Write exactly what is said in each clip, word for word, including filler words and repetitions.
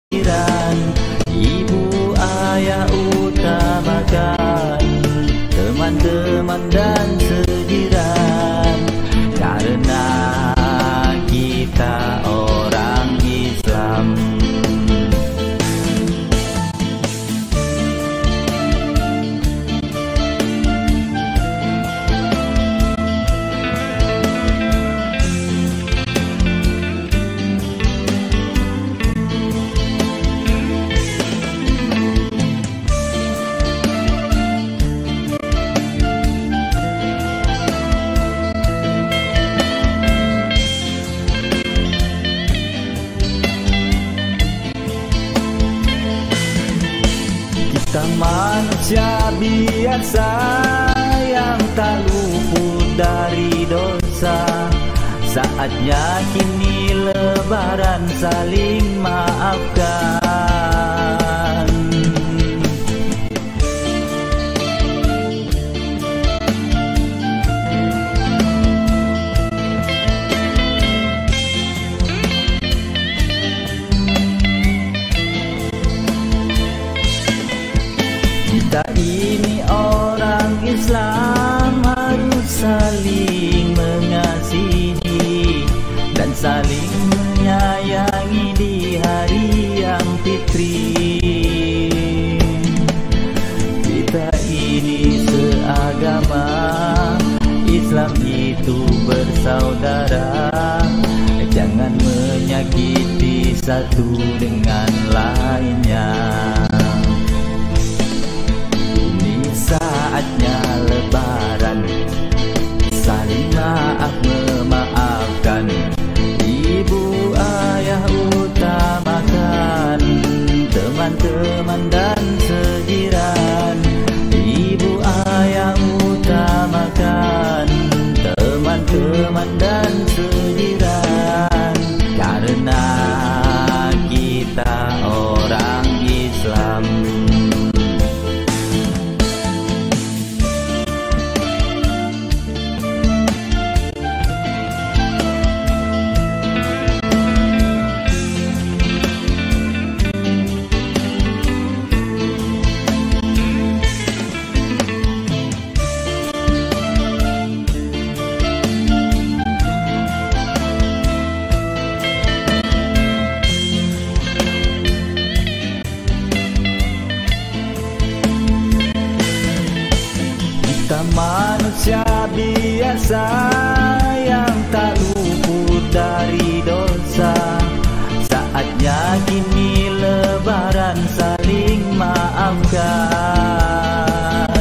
sediran, ibu ayah utamakan teman-teman dan sediran, karena kita orang Islam. Kita manusia biasa yang tak luput dari dosa. Saatnya kini lebaran saling maafkan. Kita ini orang Islam harus saling mengasihi dan saling menyayangi di hari yang fitri. Kita ini seagama, Islam itu bersaudara. Jangan menyakiti satu dengan lainnya. Saatnya lebaran, saling maaf memaafkan, ibu ayah utamakan teman-teman dan sediran, ibu ayah utamakan teman-teman dan sediran, karena kita orang Islam. Kita manusia biasa yang tak luput dari dosa. Saatnya kini lebaran saling maafkan.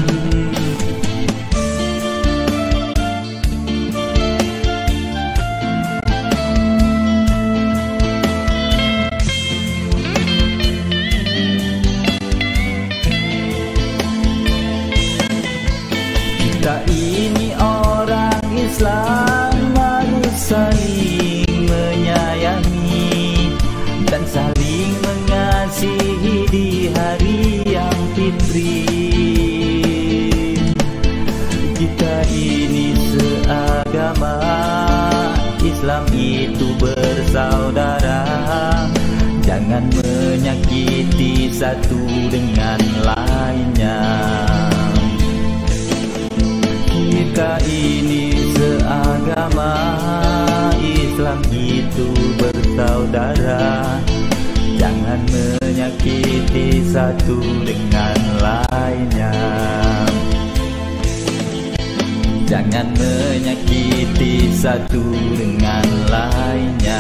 Kita ini orang Islam harus saling menyayangi dan saling mengasihi di hari yang fitri. Kita ini seagama, Islam itu bersaudara. Jangan menyakiti satu dengan lainnya. Kita ini seagama, Islam itu bersaudara. Jangan menyakiti satu dengan lainnya. Jangan menyakiti satu dengan lainnya.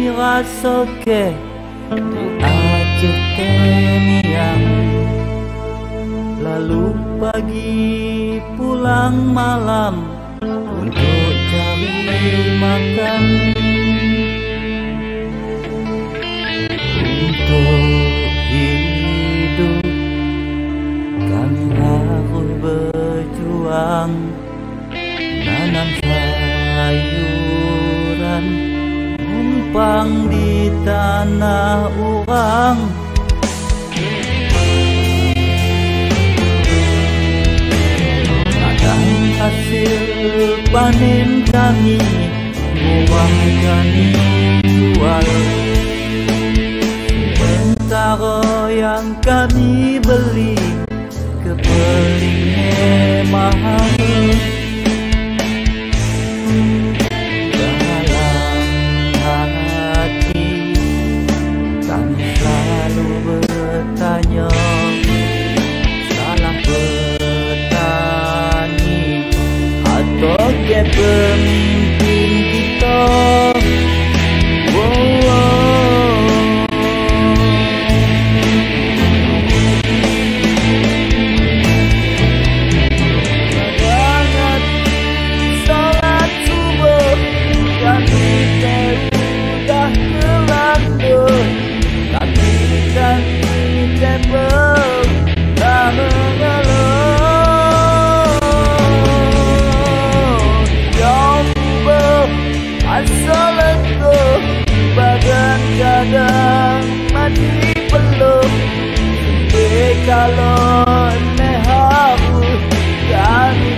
rasoke Aceh temiang. Lalu pagi pulang malam untuk cari makan. Untuk hidup kami harus berjuang, nanam sayuran, numpang di tanah orang. Kadang hasil panen kami buah kami jual, sementara yang kami beli kepelingnya mahal. Dalam hati kami selalu bertanya, salah petani atau dia pemimpin kita? Wow, kadang mati peluk kalau nehabu kami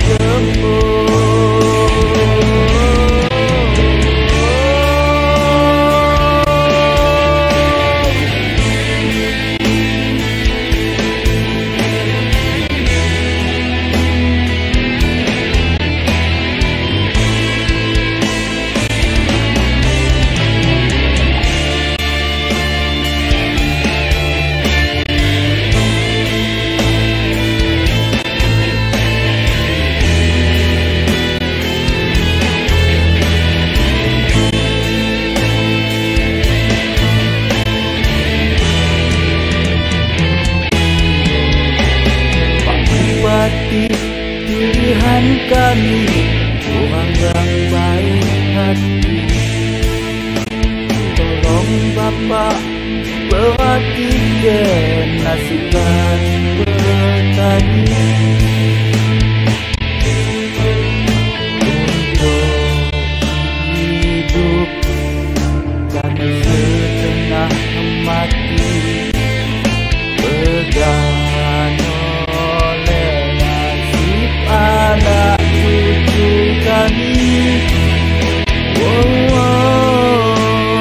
pilihan kami, orang yang baik hati. Tolong Bapak perhatikan nasibkan petani. Untuk hidup kami setengah mati, pegang anak cucu kami. Wow, wow.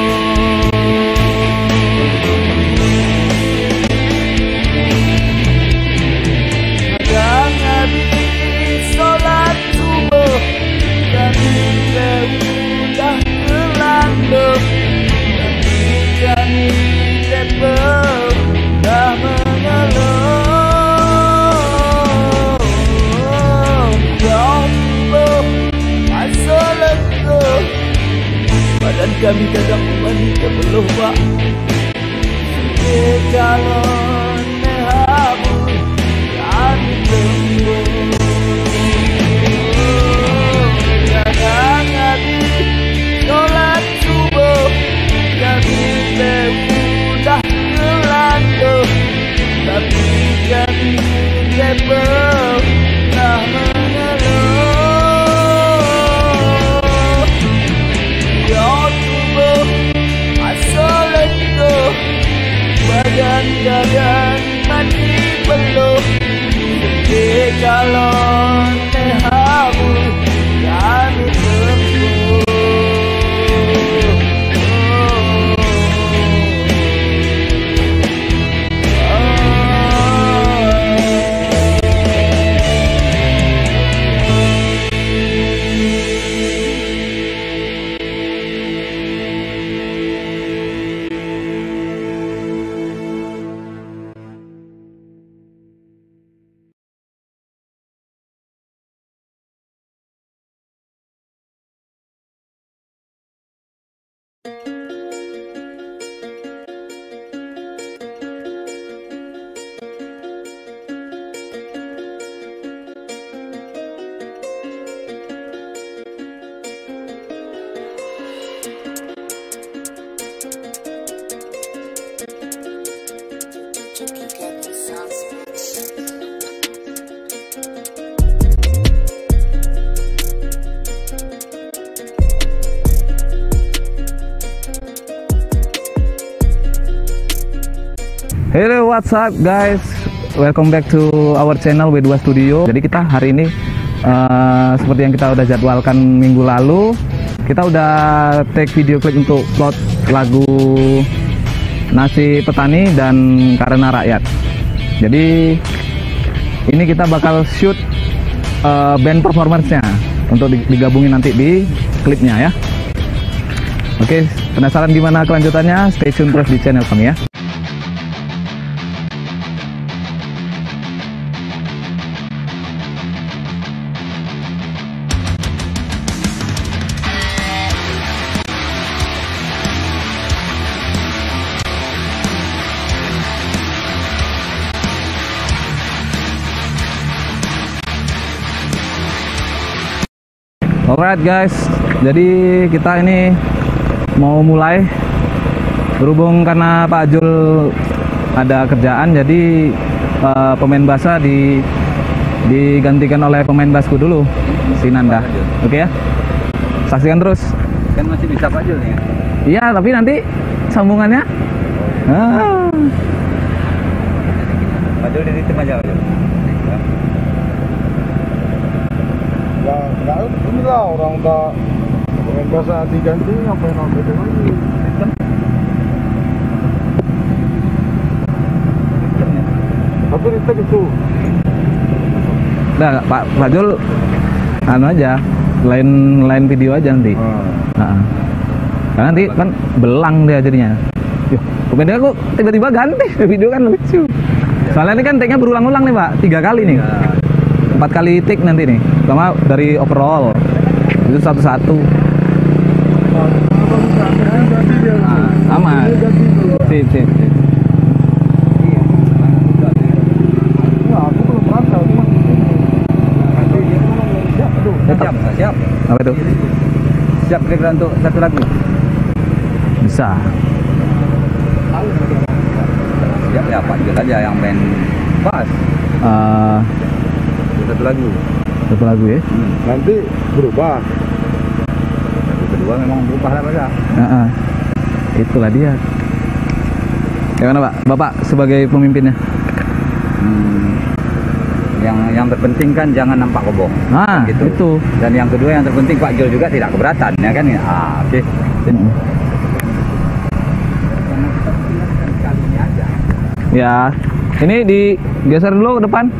Kadang habis sholat subuh kami sudah terlambat, tapi kami tetap dah mengeluh. Badan kami kadang wanita peluh pak. Kalau nehabu kami tunggu. Kadang habis sholat subuh kami sudah terlanjur, tapi kami tetap tak mengeluh. Badan-badan mati peluh, kalau nehabu kami tempuh. Hello, what's up guys? Welcome back to our channel W dua Studio. Jadi kita hari ini uh, seperti yang kita udah jadwalkan minggu lalu, kita udah take video clip untuk plot lagu Nasi Petani dan Karena Rakyat. Jadi ini kita bakal shoot uh, band performance-nya untuk digabungin nanti di klipnya ya. Oke, penasaran gimana kelanjutannya? Stay tune terus di channel kami ya. Alright guys, jadi kita ini mau mulai. Berhubung karena Pak Jul ada kerjaan, jadi uh, pemain basa di digantikan oleh pemain basku dulu, si Nanda. Oke ya, saksikan terus. Kan masih bisa Pak Jul nih. Iya, tapi nanti sambungannya. Ah. Pak Jul di tim aja Pak Jul. Ya, enggak, inilah orang tak dengan bahasa diganti ngapain sampai itu lagi. Tapi retake itu. Nah, Pak Pak Jul anu aja, lain lain video aja nanti. Hmm. Nah, karena nanti kan belang dia jadinya. Yuh, kemudian aku tiba-tiba ganti video kan lucu. Soalnya ini kan take-nya berulang-ulang nih Pak, tiga kali nih. Empat kali take nanti nih, sama dari overall itu satu-satu. Nah, aman. Sip, sip, sip. Siap, siap. Apa itu? Siap kira-kira untuk satu lagu. Bisa. Siap ya Pak Jul aja yang main bass. Uh, Satu lagu. satu lagu ya. Hmm. Nanti berubah. Kedua memang berubah lah Pak. Uh -uh. Itulah dia. Gimana Pak? Bapak sebagai pemimpinnya. Hmm. Yang yang terpenting kan jangan nampak kobong. Nah, gitu. itu. Dan yang kedua yang terpenting Pak Jul juga tidak keberatan ya kan. Ah, oke. Okay. Hmm. Kali ini aja. Ya, ini digeser dulu ke depan.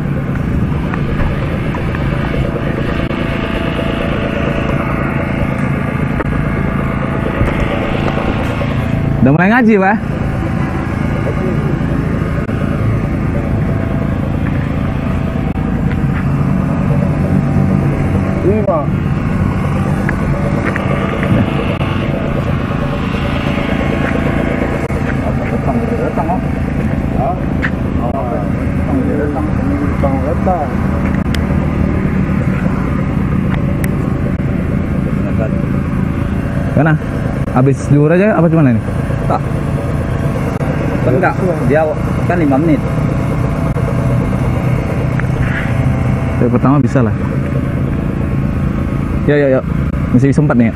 Udah mulai ngaji Pak? Ini Pak. Datang, datang, oh. Ya. Oh, Datang, Bang datang. Mana? Habis zuhur aja apa gimana ini? Tak. Enggak, dia kan lima menit. Dari pertama bisa lah. Yuk, yuk, yuk. Masih sempat nih.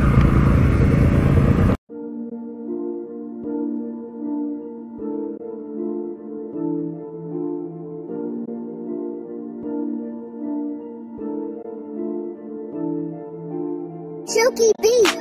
Silky Beat.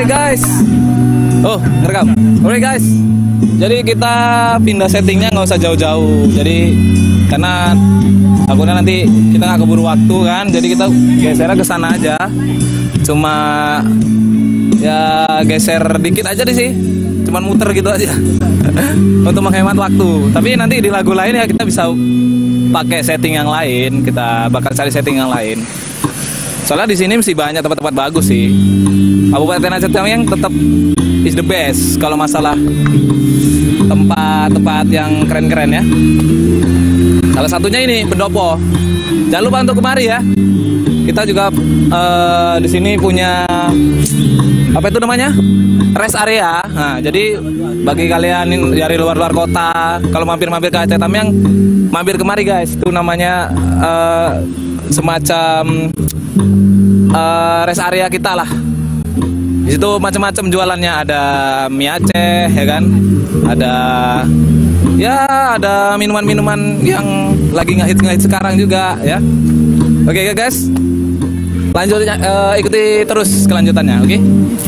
guys. Oh, ngerekam. Oke guys. Jadi kita pindah settingnya nggak usah jauh-jauh. Jadi karena takutnya nanti kita nggak keburu waktu kan. Jadi kita gesernya ke sana aja. Cuma ya geser dikit aja deh sih. Cuman muter gitu aja. Untuk menghemat waktu. Tapi nanti di lagu lain ya kita bisa pakai setting yang lain. Kita bakal cari setting yang lain. Soalnya di sini mesti banyak tempat-tempat bagus sih. Kabupaten Aceh Tamiang tetap is the best kalau masalah tempat-tempat yang keren-keren ya. Salah satunya ini Pendopo. Jangan lupa untuk kemari ya. Kita juga uh, di sini punya apa itu namanya? Rest area. Nah, jadi bagi kalian dari luar-luar kota, kalau mampir-mampir ke Aceh Tamiang, mampir kemari guys. Itu namanya uh, semacam uh, rest area kita lah. Di situ macam-macam jualannya, ada mie Aceh ya kan, ada ya ada minuman-minuman yang lagi ngehits-ngehits sekarang juga ya. Oke okay, guys, lanjut uh, ikuti terus kelanjutannya, oke? Okay?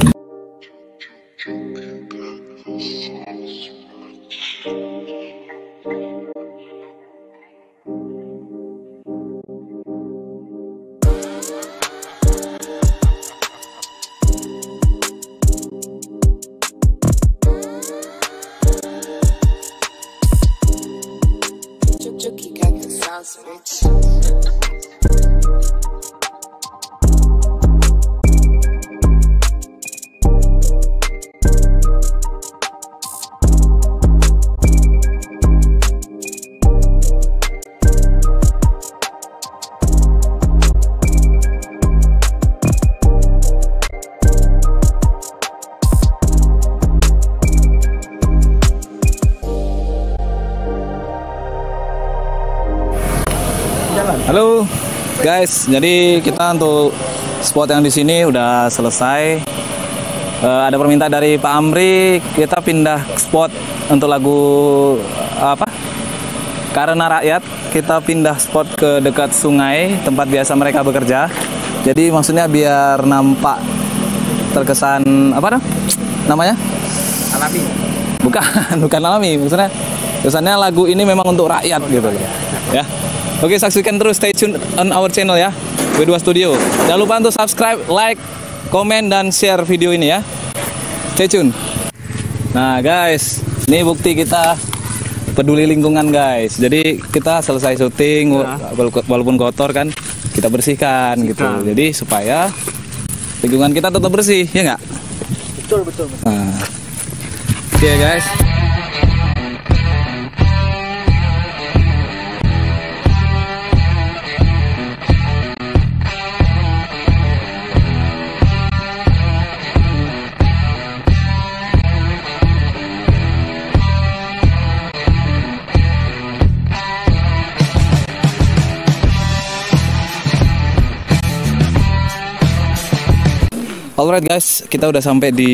Halo guys, jadi kita untuk spot yang di sini udah selesai. Uh, ada permintaan dari Pak Amri, kita pindah spot untuk lagu apa? Karena Rakyat. Kita pindah spot ke dekat sungai, tempat biasa mereka bekerja. Jadi maksudnya biar nampak terkesan apa dong? Namanya? Alami. Bukan, bukan alami. Maksudnya, kesannya lagu ini memang untuk rakyat gitu loh. Ya. Oke, saksikan terus, stay tune on our channel ya, W dua Studio. Jangan lupa untuk subscribe, like, komen, dan share video ini ya. Stay tune. Nah guys, ini bukti kita peduli lingkungan guys. Jadi kita selesai syuting, walaupun kotor kan, kita bersihkan gitu. Jadi supaya lingkungan kita tetap bersih, ya nggak? Betul, betul, betul. Nah. Oke okay, guys. Alright guys, kita udah sampai di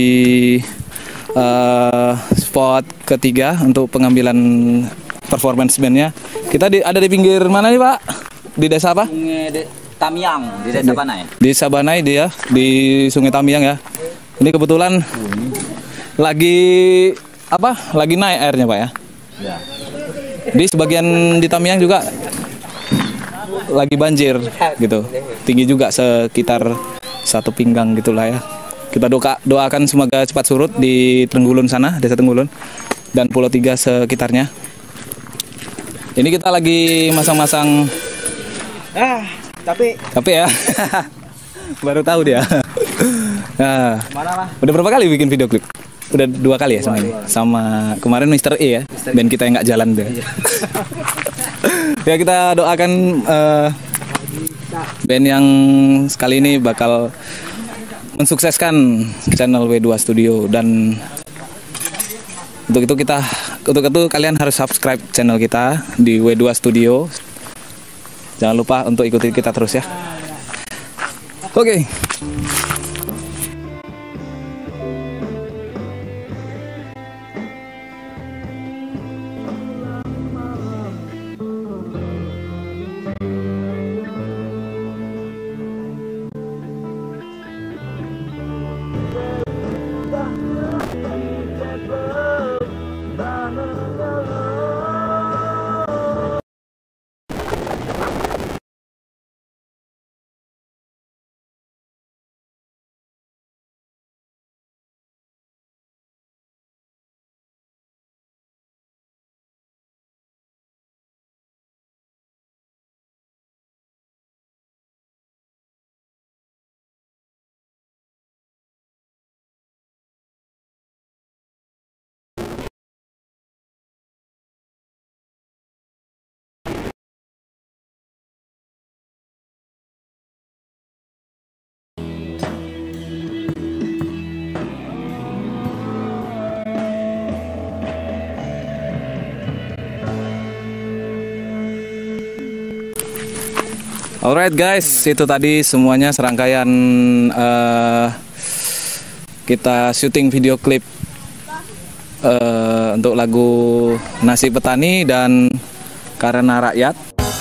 uh, spot ketiga untuk pengambilan performance bandnya. Kita di, ada di pinggir mana nih Pak? Di desa apa? Sungai Tamiang, di desa Sabanai. Di Sabanai dia, di Sungai Tamiang ya. Ini kebetulan lagi apa? Lagi naik airnya Pak ya. Ya. Di sebagian di Tamiang juga lagi banjir gitu. Tinggi juga sekitar satu pinggang gitulah ya. Kita doa doakan semoga cepat surut di Tenggulun sana, desa Tenggulun dan Pulau Tiga sekitarnya. Ini kita lagi masang-masang. Ah, tapi tapi ya baru tahu dia. Nah, mana lah? udah berapa kali bikin video klip? Udah dua kali ya sama ini. Sama kemarin Mister E ya, band kita yang nggak jalan deh. Ya kita doakan uh, band yang sekali ini bakal mensukseskan channel W dua Studio, dan untuk itu kita untuk itu kalian harus subscribe channel kita di W dua Studio. Jangan lupa untuk ikuti kita terus ya. Oke. Okay. Alright guys, itu tadi semuanya serangkaian uh, kita syuting video klip uh, untuk lagu Nasi Petani dan Karena Rakyat.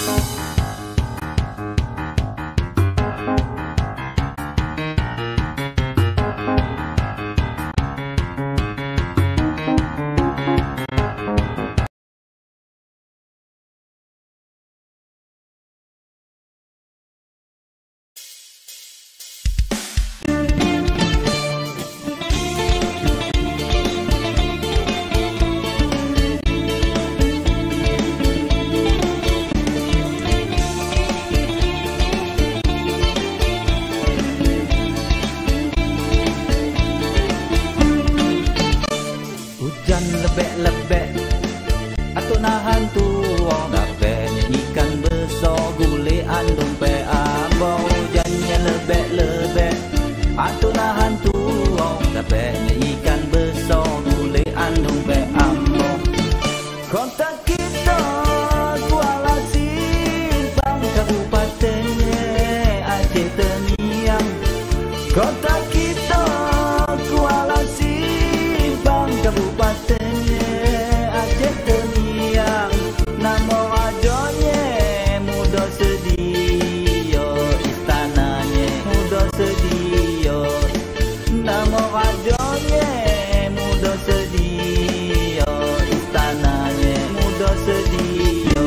Hujan lebek-lebek atau nahan tuo dapat nyanyikan besar gulean dompet abang. Hujannya lebek-lebek atau nahan tuo dapat nyanyikan besar gulean dompet abang. Kota kita Kuala Simpang Kabupaten Aceh Temiang. Kota kita Kuala Simpang Kabupaten Aceh Temiang. Nama rajanya muda sedia istananya muda sedia. Nama rajanya muda sedia istananya muda sedia.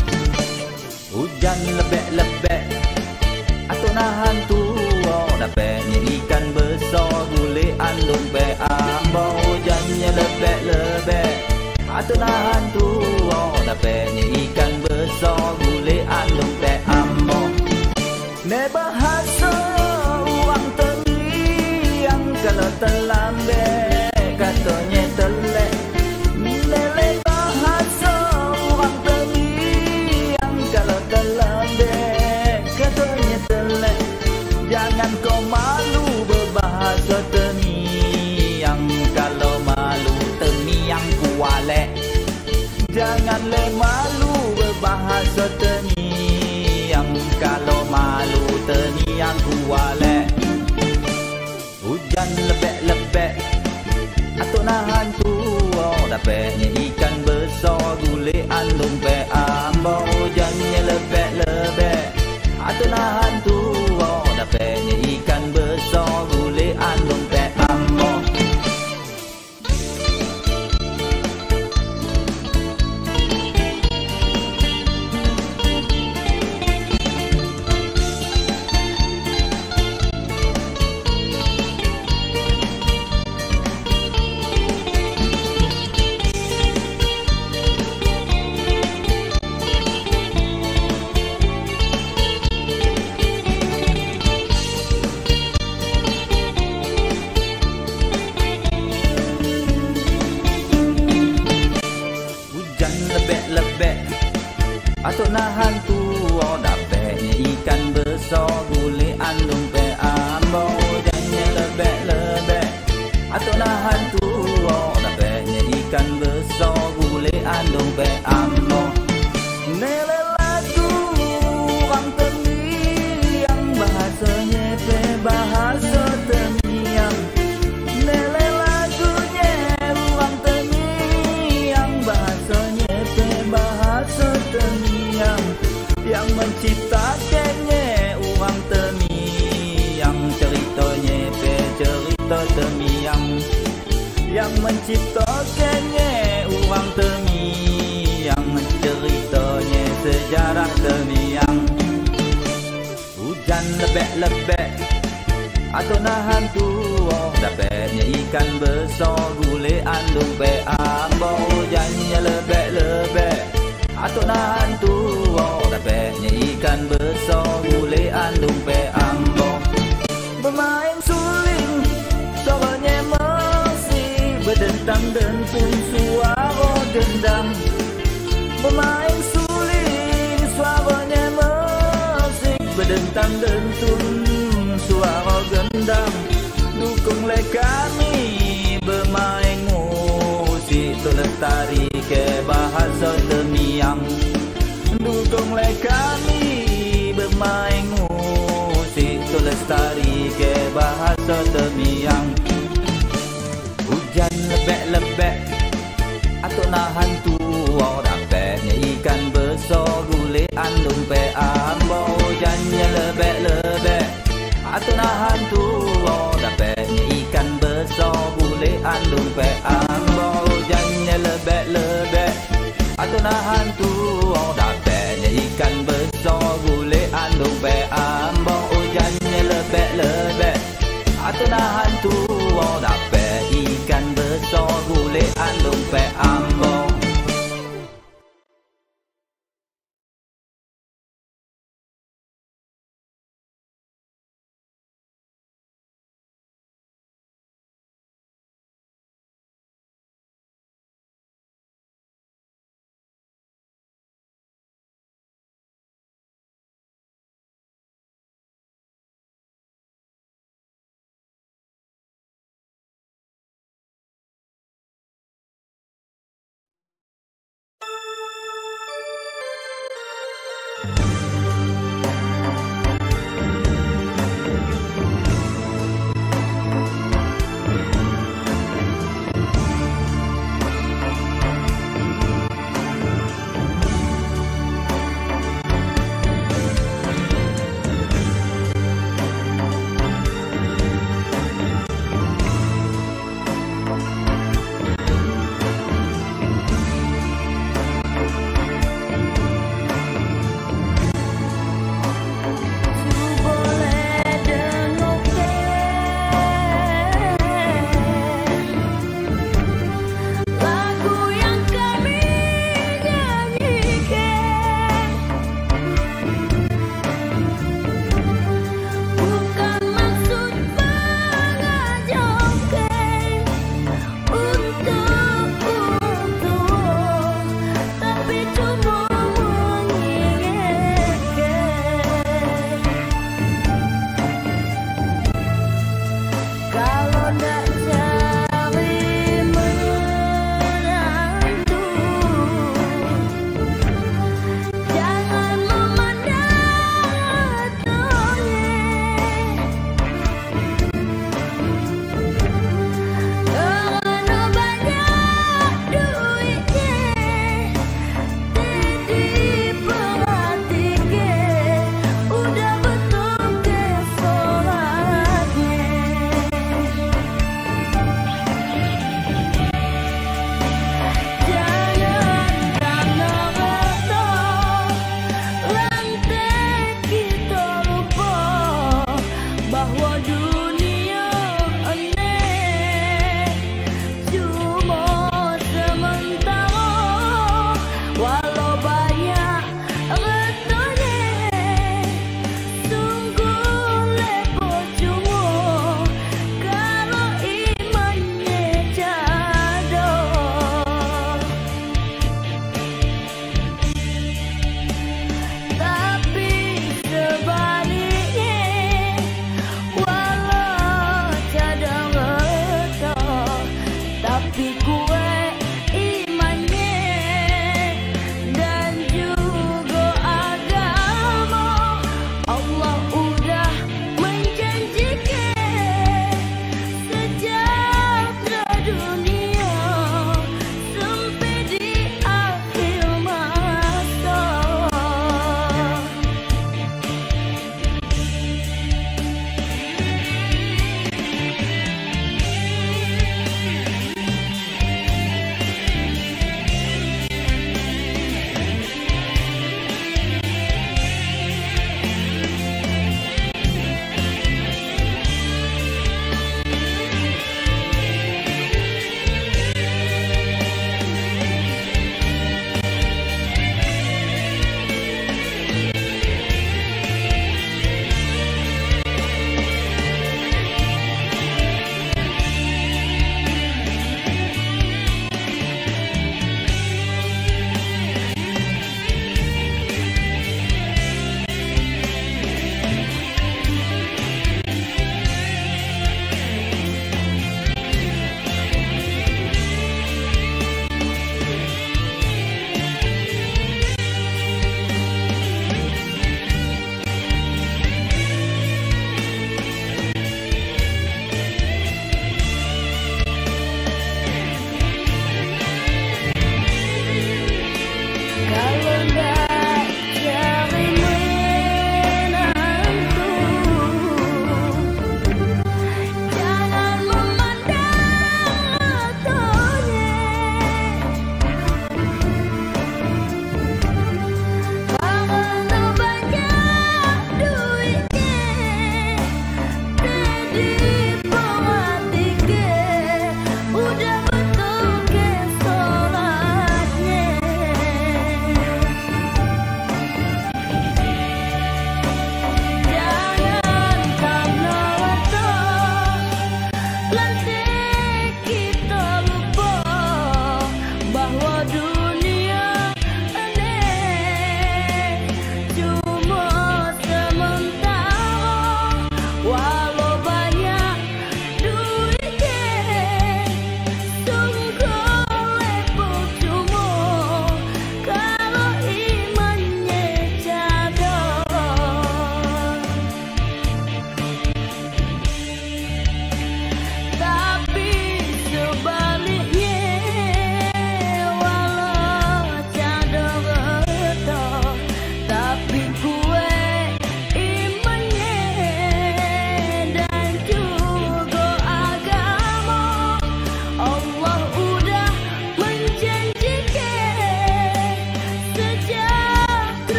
Hujan lebek-lebek atau nahan tuo dapatnya ikan besar gulean dompet ambang. Hujannya lebek-lebek atau nahan tuo dapatnya ikan besar gulean dompet ambang. Ne bahasa orang Temiang kalau terlambe katanya telek. Lele bahasa orang Temiang kalau terlambe katanya telek. Jangan kau malu berbahasa Temiang, kalau malu Temiang kualek. Jangan le malu berbahasa Temiang, kalau malu Temiang kualek. Hujan lebek-lebek atau nahan tuo dapatnya ikan besar gulean dompet ambang. Hujannya lebek-lebek atau nahan tuo dapatnya ikan besar gulean dompet ambang. Lebek atau nahan tuo dapatnya ikan besar gulean dompet ambang. Hujannya lebek-lebek atau nahan tuo dapatnya ikan besar gulean dompet ambang. Nele lagu orang Temiang bahasanya pe bahasa Temiang. Nele lagunya orang Temiang bahasanya bahasa Temiang. Yang menciptakannya orang Temiang, ceritanya pe cerita Temiang. Yang menciptakannya orang Temiang, ceritanya sejarah Temiang. Hujan lebek-lebek atau nahan tuo dapatnya ikan besar gulean dompet ambang. Hujannya lebek-lebek atau nahan tuo dapatnya ikan besar gulean dompet ambang. Bermain suling suaranya masih berdentang dentun suara gendang. Bermain suling suaranya masih berdentang dentun suara gendang. Dukunglah kami bermain musik lestari ke bahasa Temiang. Dukunglah kami bermain lestari ke bahasa temiang. Hujan lebek-lebek atau nahan tuau dapatnya ikan besar gule andung pe ambo. Hujannya lebek-lebek atau nahan tuau dapatnya ikan besar gule andung pe ambo. Hujannya lebek-lebek atau nahan tuau dapatnya ikan besar gule andung pe ambo. Hujannya lebek-lebek atau nahan tuau dapat ikan besar gule andung pe ambo.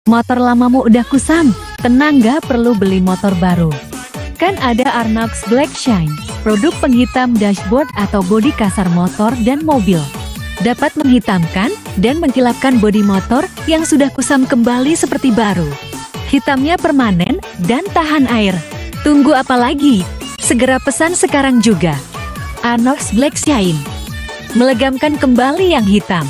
Motor lamamu udah kusam, tenang gak perlu beli motor baru. Kan ada Arnox Black Shine, produk penghitam dashboard atau bodi kasar motor dan mobil. Dapat menghitamkan dan mengkilapkan bodi motor yang sudah kusam kembali seperti baru. Hitamnya permanen dan tahan air. Tunggu apa lagi? Segera pesan sekarang juga. Arnox Black Shine, melegamkan kembali yang hitam.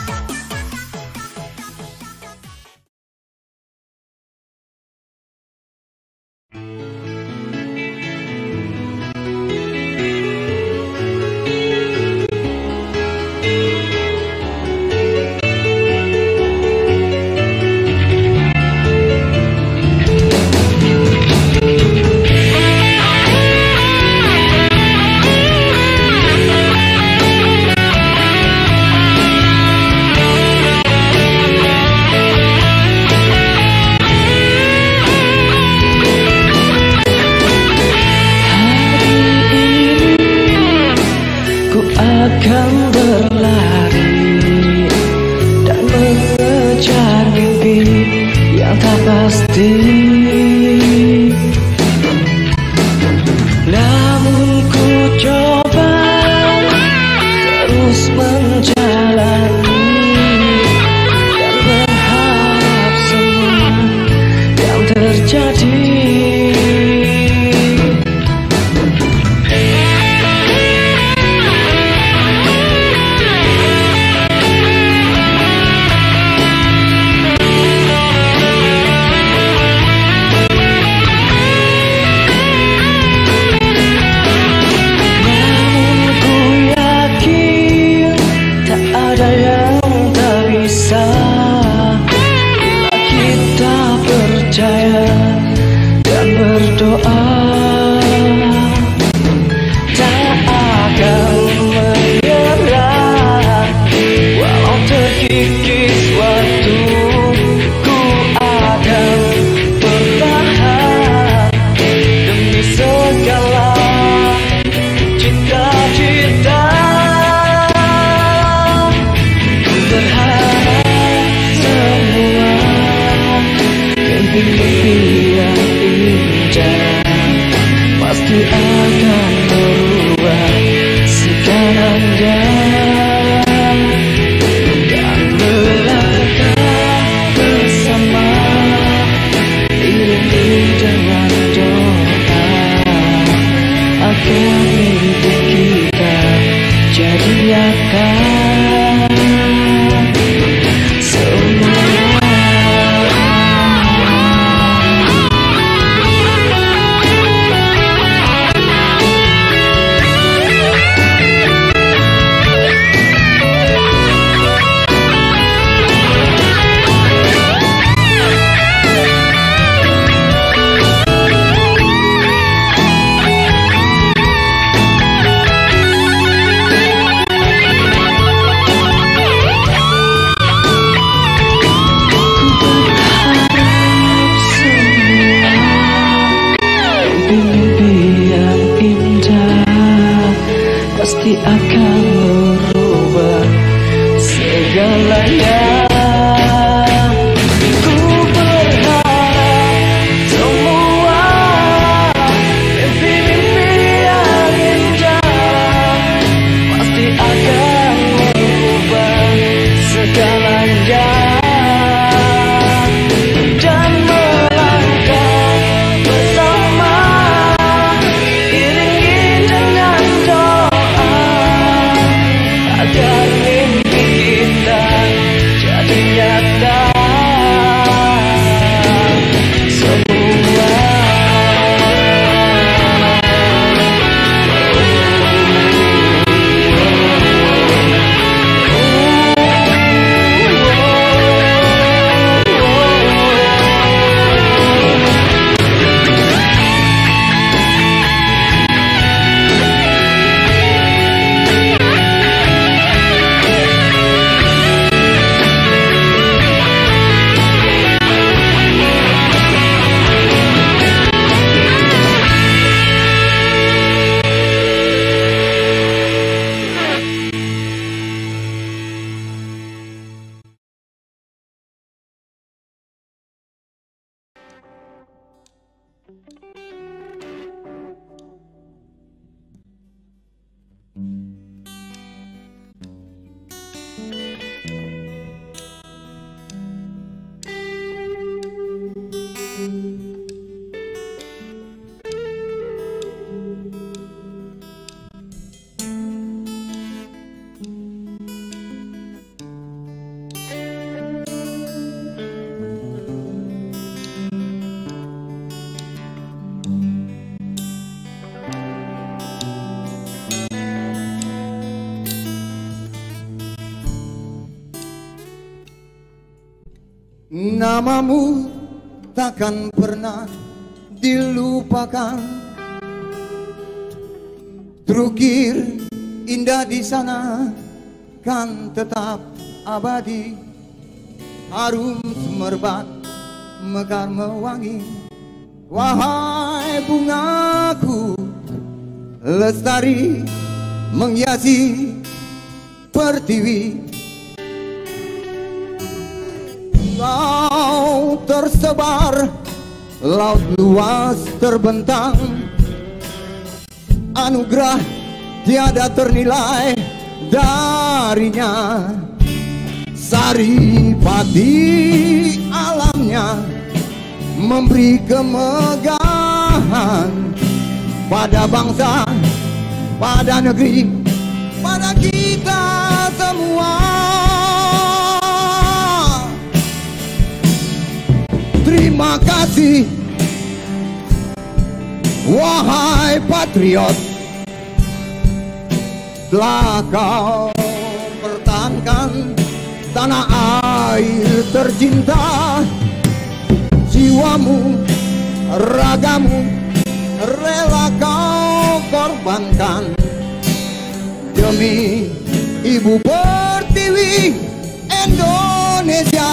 Akan berlari dan mengejar mimpi yang tak pasti. Namun ku coba terus menjalani dan berharap semua yang terjadi dan berdoa. Tak akan menyerah walau terkikis waktu. Ku akan bertahan demi segala cita-cita. Ku berharap semua mimpi yang indah pasti akan berubah segalanya, dan melangkah bersama iringi dengan doa agar mimpi kita jadi nyata. Pasti akan merubah segalanya. Ku berharap semua mimpi-mimpi yang indah pasti akan merubah segalanya, dan melangkah bersama iringi dengan doa Namamu takkan pernah dilupakan. Terukir indah di sana kan tetap abadi. Harum semerbak mekar mewangi. Wahai bungaku lestari menghiasi pertiwi. Laut tersebar, laut luas terbentang, anugerah tiada ternilai darinya. Saripati alamnya memberi kemegahan pada bangsa, pada negeri, pada kita semua. Terima kasih wahai patriot, telah kau pertahankan tanah air tercinta. Jiwamu, ragamu rela kau korbankan demi Ibu Pertiwi Indonesia.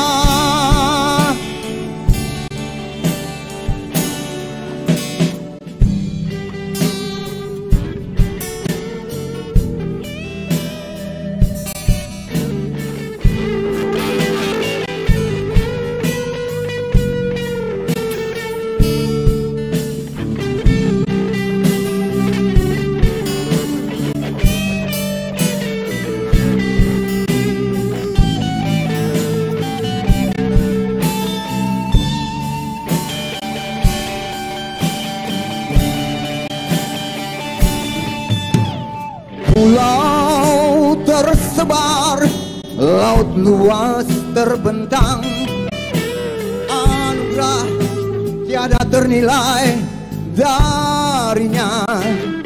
Pulau tersebar, laut luas terbentang, anugerah tiada ternilai darinya.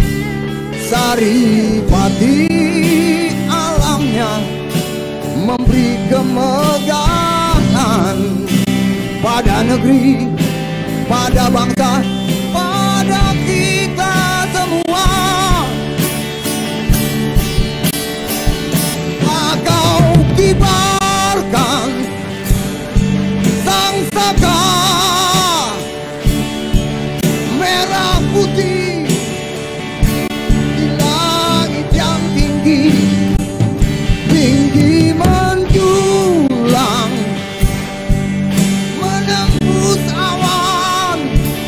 Saripati alamnya memberi kemegahan pada negeri, pada bangsa, pada kita semua. Kau kibarkan sang saka merah putih di langit yang tinggi, tinggi menjulang menembus awan.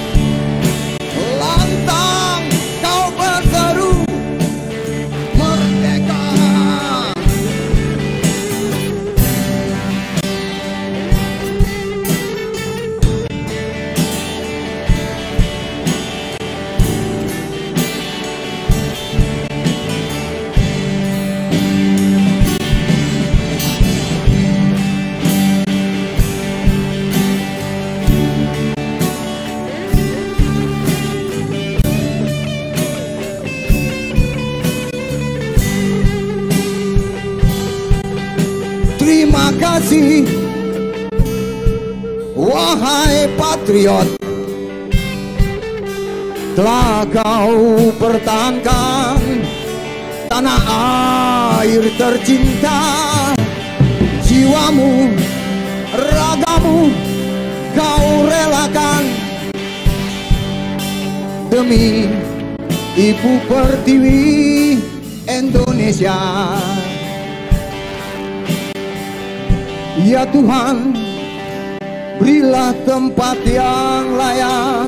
Lantang kau berseru merdeka. Terima kasih wahai patriot, telah kau pertahankan tanah air tercinta. Jiwamu, ragamu kau relakan demi Ibu Pertiwi Indonesia. Ya Tuhan, berilah tempat yang layak,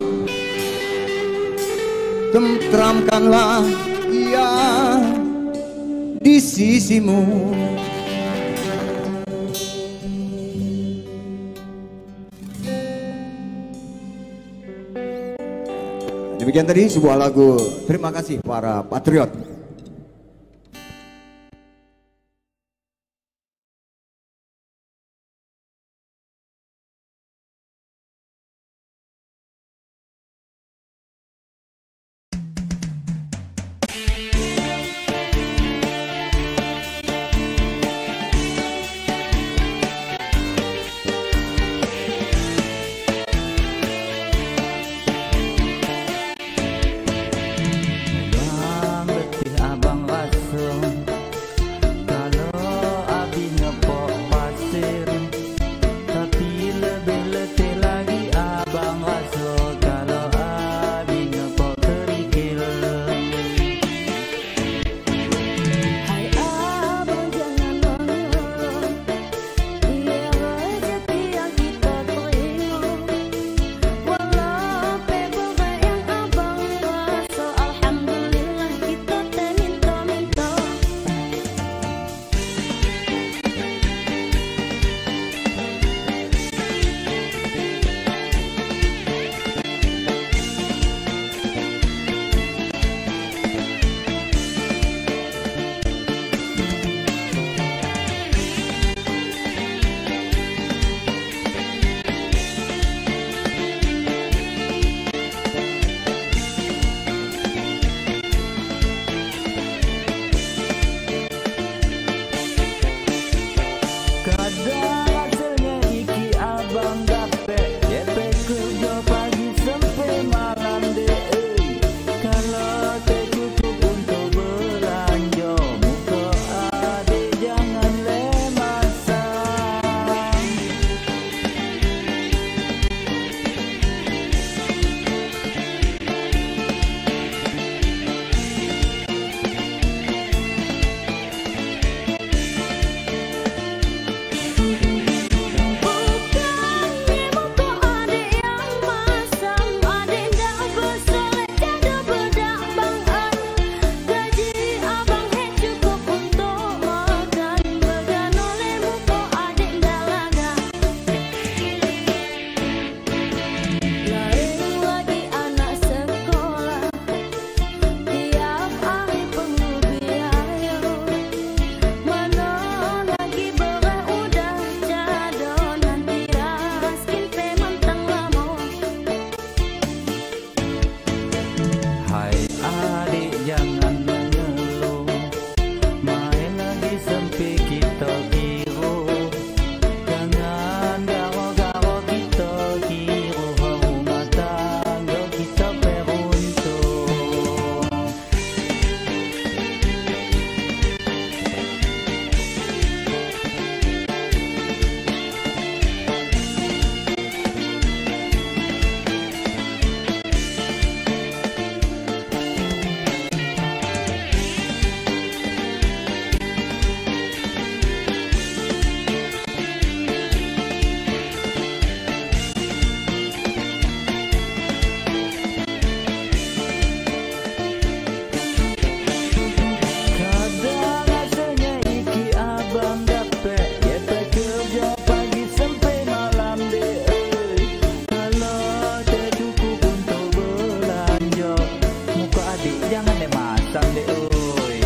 tentramkanlah ia di sisimu. Demikian tadi sebuah lagu. Terima kasih para patriot. jangan mengeluh. Main lagi sempit kita kiro, jangan garo-garo kita kiro. Rumah tangga kita beruntung. Kadang rasanya iki abang dapet, ya tak kerja pagi sampai malam deh. Kalau tak cukup untuk belanja, muka adik jangan deh masam deh. Oi.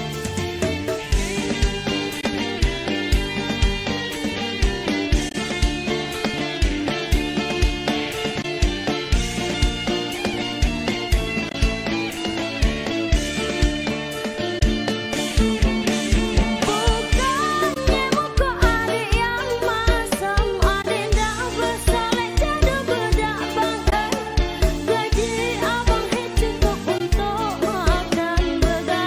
Bukannya muka adik yang masam, adik dah bersolek jadi bedak bang. Gaji abang hit cukup untuk makan, begadang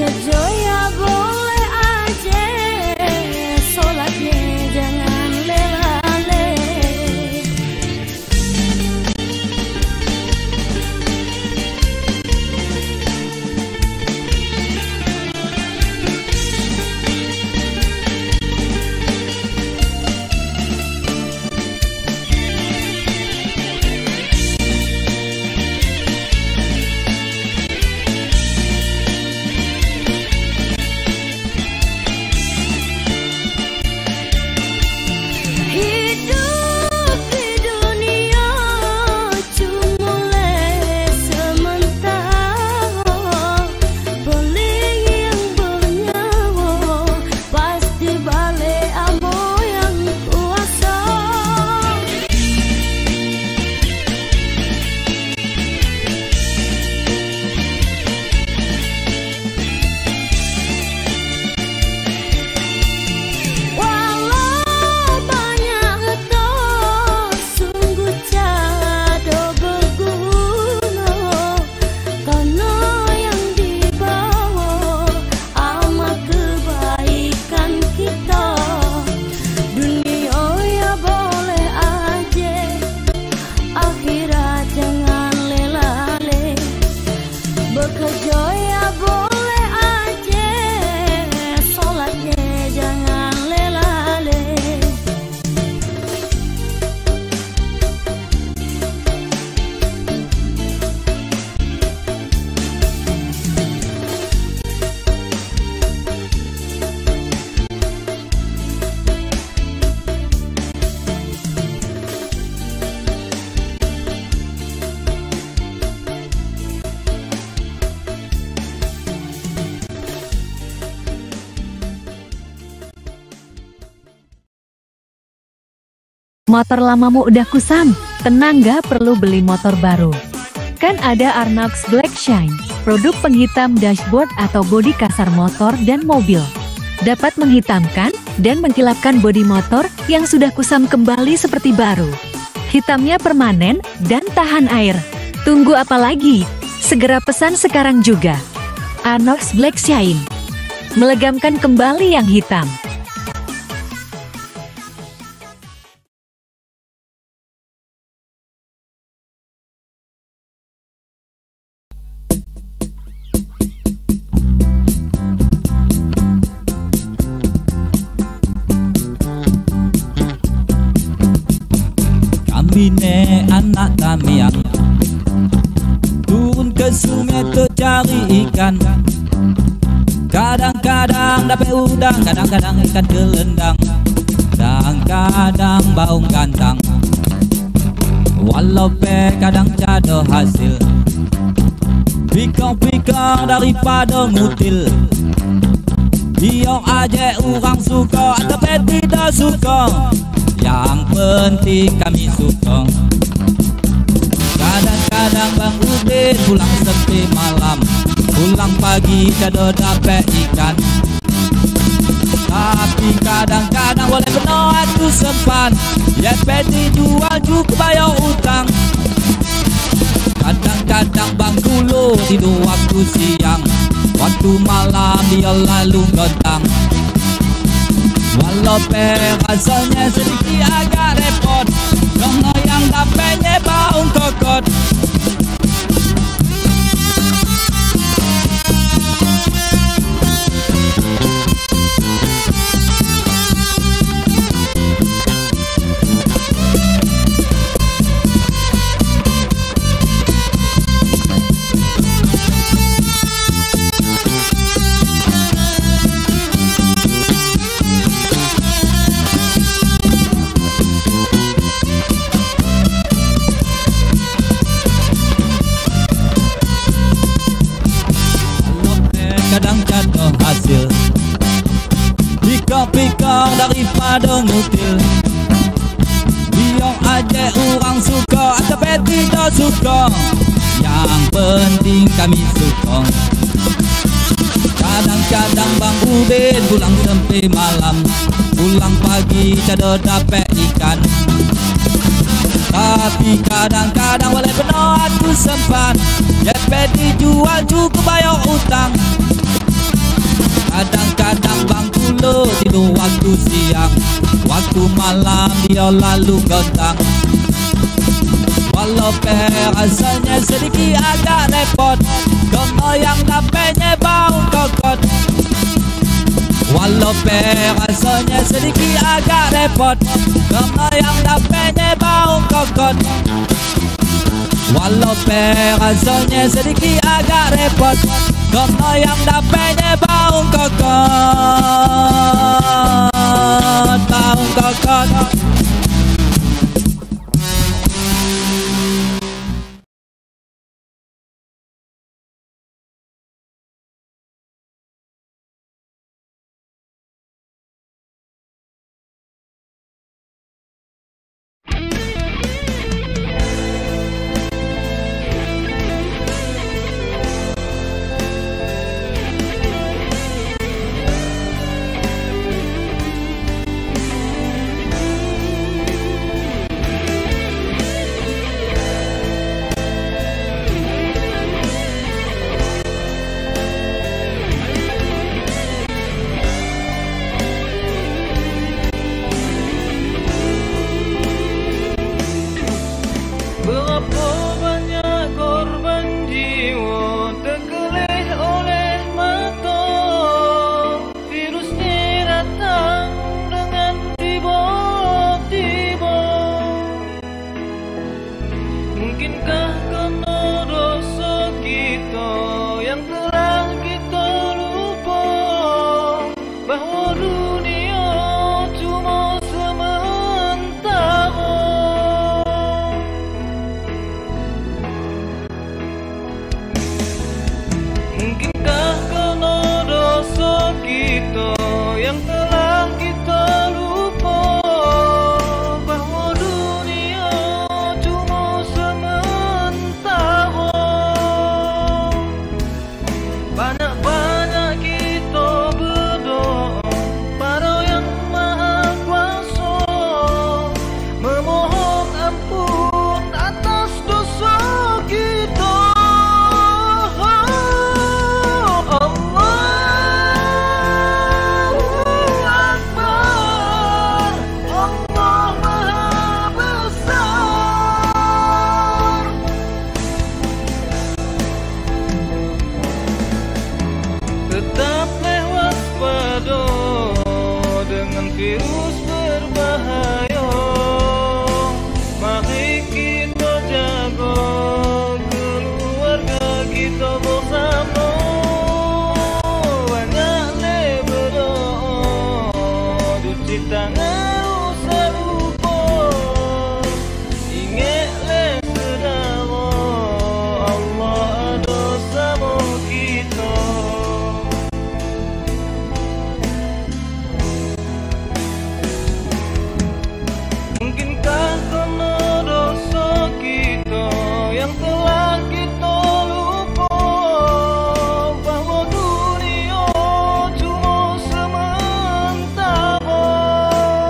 Bekerja ya boleh aja, sholatnya jangan lelale. Hidup di dunia cuma sementara, beli yang bernyawa pasti balik amo yang kuasa. Walau banyak toh sungguh tiada berguna, karena yang dibawa amat kebaikan kita. Dunia ya boleh aja, akhirat jangan lelale. Bekerja ya boleh aja, sholatnya jangan lelale. Motor lamamu udah kusam, tenang gak perlu beli motor baru. Kan ada Arnox Black Shine, produk penghitam dashboard atau bodi kasar motor dan mobil. Dapat menghitamkan dan mengkilapkan bodi motor yang sudah kusam kembali seperti baru. Hitamnya permanen dan tahan air. Tunggu apa lagi? Segera pesan sekarang juga. Arnox Black Shine, melegamkan kembali yang hitam. Kami ne anak tamiang turun ke sungai tu cari ikan. Kadang-kadang dapat udang, kadang-kadang ikan gelendang, kadang-kadang baung gantang. Walau pe kadang cado hasil, pikir-pikir daripada ngutil. Biar aja orang suka atau pe tidak suka, yang penting kami suka. Kadang-kadang Bang Udin pulang sampai malam, pulang pagi kada dapat ikan. Tapi kadang-kadang boleh benar aku sempan, ya pedi jual juga bayar utang. Kadang-kadang Bang Kulo tidur waktu siang, waktu malam dia lalu gotang. Walau pe rasanya sedikit agak repot, karena yang dapatnya baung kokot. Kadang jatuh hasil, pikir-pikir daripada ngutil. Biar aja orang suka atau tidak suka, yang penting kami suka. Kadang-kadang Bang Udin pulang sampai malam, pulang pagi kada dapat ikan. Tapi kadang-kadang boleh benar aku sempat, ya pedi jual cukup bayar utang. itu waktu siang, waktu malam dia lalu gontang. Walau rasanya sedikit agak repot, karena yang tapenya bau kokot. Walau rasanya sedikit agak repot, karena yang tapenya bau kokot. Walau rasanya sedikit agak repot, karena yang tapenya bau kokot. Bau kokot. Berapa banyak korban jiwa terkelih oleh mata. Virusnya datang dengan tiba-tiba. Mungkinkah karena dosa kita yang telah kita lupa bahwa dunia cuma sementara. Mungkinkah karena dosa kita yang telah kita lupa bahwa dunia cuma sementara. Banyak-banyak kita berdoa pada Yang Maha Kuasa, memohon ampun atas dosa kita. Tetaplah waspada dengan virus berbahaya. Mari kita jaga keluarga kita bersama. Banyaklah berdoa, cuci tangan usah lupa. Ingatlah saudara, Allah ada sama kita. Mungkinkah karena dosa kita yang telah kita lupa bahwa dunia cuma sementara.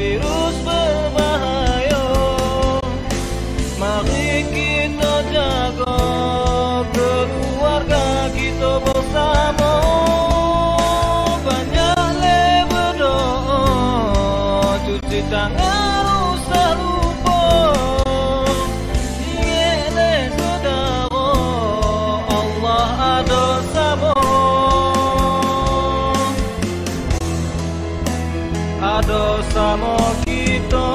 virus berbahaya. Mari kita jaga keluarga kita bersama. Banyak berdoa, cuci tangan usah lupa. Ingatlah saudara, Allah ada sama. Ada sama kita.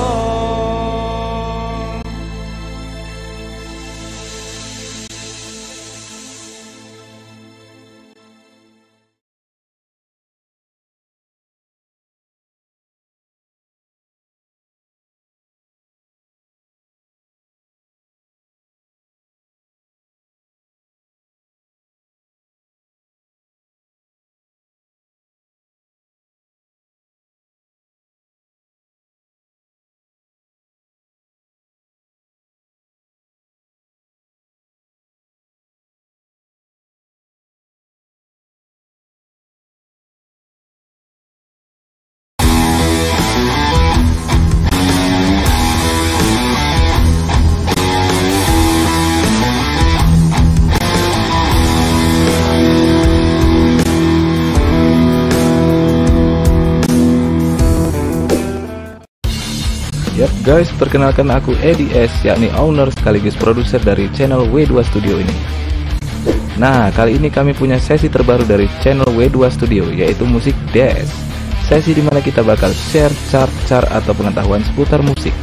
Yap guys, perkenalkan aku Edi S, yakni owner sekaligus produser dari channel W dua Studio ini. Nah, kali ini kami punya sesi terbaru dari channel W dua Studio, yaitu Musik Dash. Sesi dimana kita bakal share chart-chart atau pengetahuan seputar musik.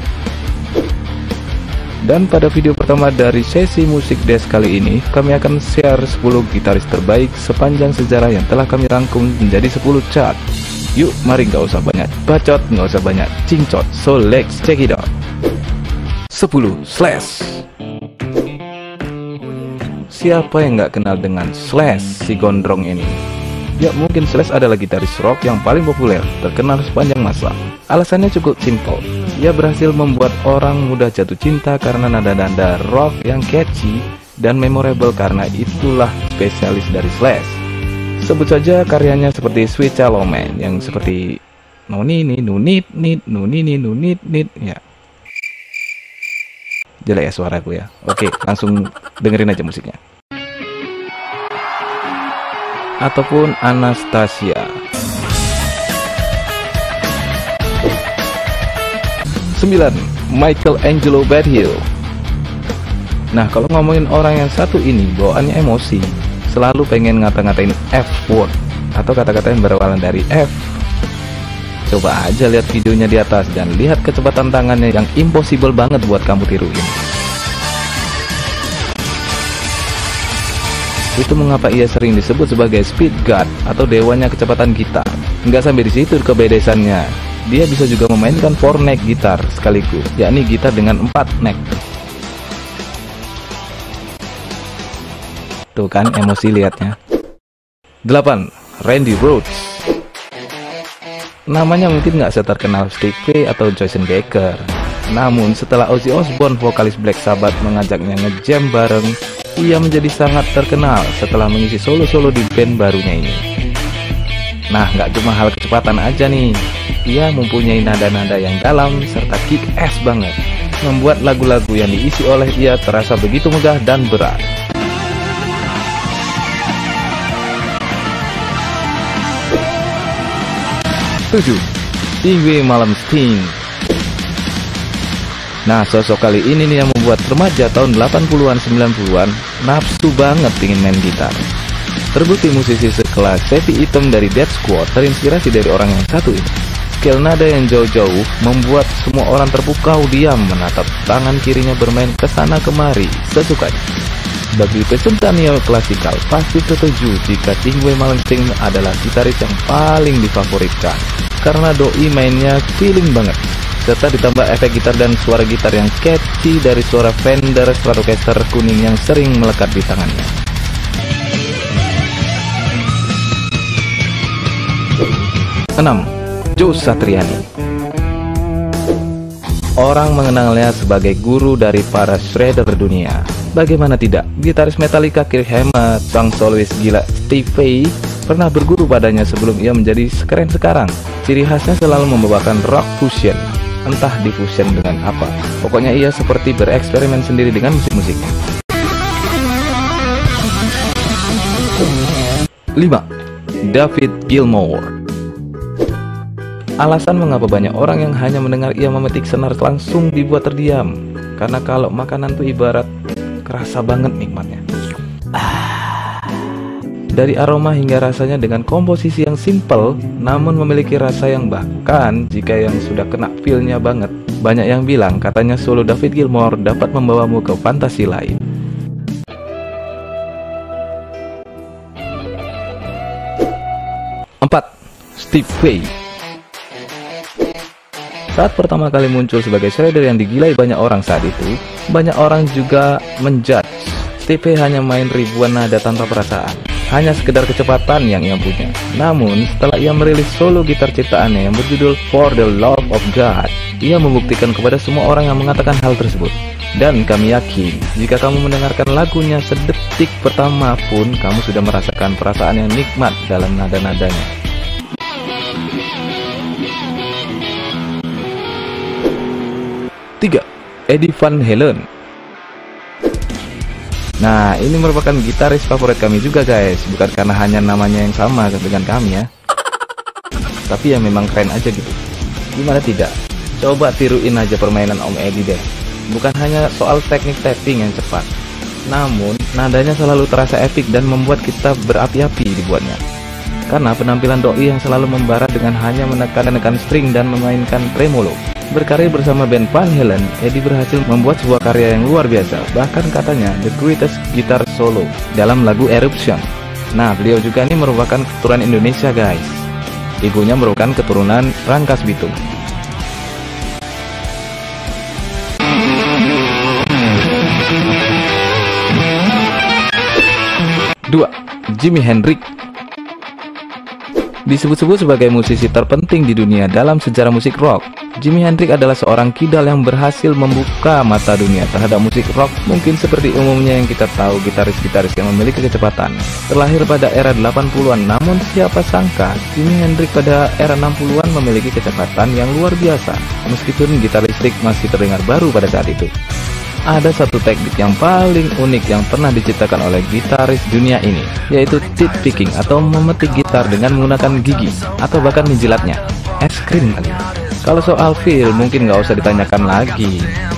Dan pada video pertama dari sesi Musik Dash kali ini, kami akan share sepuluh gitaris terbaik sepanjang sejarah yang telah kami rangkum menjadi sepuluh chart. Yuk, mari gak usah banyak bacot, gak usah banyak cincot. So let's check it out. sepuluh Slash. Siapa yang gak kenal dengan Slash, si gondrong ini? Ya, mungkin Slash adalah gitaris rock yang paling populer, terkenal sepanjang masa. Alasannya cukup simpel. Ia berhasil membuat orang mudah jatuh cinta karena nada-nada rock yang catchy dan memorable, karena itulah spesialis dari Slash. Sebut saja karyanya seperti Sweet Child O' Mine yang seperti nunini nunit nit nunini nunit nit ya. Jelek ya suaraku ya. Oke, langsung dengerin aja musiknya. Ataupun Anastasia. sembilan Michael Angelo Badhill. Nah, kalau ngomongin orang yang satu ini, bawaannya emosi, selalu pengen ngata-ngatain F-word atau kata-kata yang berawalan dari F. Coba aja lihat videonya di atas dan lihat kecepatan tangannya yang impossible banget buat kamu tiruin. Itu mengapa ia sering disebut sebagai speed god atau dewanya kecepatan gitar. Nggak sampai di situ kebedasannya, dia bisa juga memainkan four neck gitar sekaligus, yakni gitar dengan empat neck. Tuh kan emosi liatnya. delapan Randy Rhoads. Namanya mungkin nggak seterkenal Stevie Ray atau Jason Baker. Namun setelah Ozzy Osbourne, vokalis Black Sabbath, mengajaknya ngejam bareng, ia menjadi sangat terkenal setelah mengisi solo-solo di band barunya ini. Nah, nggak cuma hal kecepatan aja nih, ia mempunyai nada-nada yang dalam serta kick ass banget, membuat lagu-lagu yang diisi oleh ia terasa begitu megah dan berat. tujuh Yngwie Malmsteen. Nah, sosok kali ini nih yang membuat remaja tahun delapan puluhan sembilan puluhan nafsu banget ingin main gitar. Terbukti musisi sekelas Sevi Item dari Death Squad terinspirasi dari orang yang satu ini. Skill nada yang jauh-jauh membuat semua orang terpukau diam menatap tangan kirinya bermain kesana kemari sesukanya. Bagi pecinta neo klasikal pasti setuju jika Yngwie Malmsteen adalah gitaris yang paling difavoritkan karena doi mainnya feeling banget, serta ditambah efek gitar dan suara gitar yang catchy dari suara Fender Stratocaster kuning yang sering melekat di tangannya. enam Joe Satriani. Orang mengenalnya sebagai guru dari para shredder dunia. Bagaimana tidak, gitaris Metallica Kirk Hammett, sang solois gila Steve Vai, pernah berguru padanya sebelum ia menjadi sekeren sekarang. Ciri khasnya selalu membawakan rock fusion, entah difusion dengan apa. Pokoknya ia seperti bereksperimen sendiri dengan musik-musiknya. lima. David Gilmour. Alasan mengapa banyak orang yang hanya mendengar ia memetik senar langsung dibuat terdiam, karena kalau makanan tuh ibarat kerasa banget nikmatnya. Ah. Dari aroma hingga rasanya dengan komposisi yang simple, namun memiliki rasa yang bahkan jika yang sudah kena feel-nya banget. Banyak yang bilang katanya solo David Gilmour dapat membawamu ke fantasi lain. Empat. Steve Vai. Saat pertama kali muncul sebagai shredder yang digilai banyak orang saat itu, banyak orang juga menjudge Steve Vai hanya main ribuan nada tanpa perasaan, hanya sekedar kecepatan yang ia punya. Namun, setelah ia merilis solo gitar ciptaannya yang berjudul For the Love of God, ia membuktikan kepada semua orang yang mengatakan hal tersebut. Dan kami yakin, jika kamu mendengarkan lagunya sedetik pertama pun, kamu sudah merasakan perasaan yang nikmat dalam nada-nadanya. Tiga. Eddie Van Halen. Nah, ini merupakan gitaris favorit kami juga guys, bukan karena hanya namanya yang sama dengan kami ya, tapi ya memang keren aja gitu. Gimana tidak? Coba tiruin aja permainan Om Eddie deh. Bukan hanya soal teknik tapping yang cepat, namun nadanya selalu terasa epik dan membuat kita berapi-api dibuatnya. Karena penampilan doi yang selalu membara dengan hanya menekan-nekan string dan memainkan tremolo. Berkarya bersama band Van Halen, Eddie berhasil membuat sebuah karya yang luar biasa, bahkan katanya the greatest guitar solo dalam lagu Eruption. Nah, beliau juga ini merupakan keturunan Indonesia guys. Ibunya merupakan keturunan Rangkas Bitung. Dua. Jimi Hendrix. Disebut-sebut sebagai musisi terpenting di dunia dalam sejarah musik rock, Jimi Hendrix adalah seorang kidal yang berhasil membuka mata dunia terhadap musik rock. Mungkin seperti umumnya yang kita tahu gitaris-gitaris yang memiliki kecepatan terlahir pada era delapan puluhan, namun siapa sangka Jimi Hendrix pada era enam puluhan memiliki kecepatan yang luar biasa, meskipun gitar listrik masih terdengar baru pada saat itu. Ada satu teknik yang paling unik yang pernah diciptakan oleh gitaris dunia ini, yaitu teeth picking atau memetik gitar dengan menggunakan gigi atau bahkan menjilatnya. Es krim kali. Kalau soal feel mungkin nggak usah ditanyakan lagi.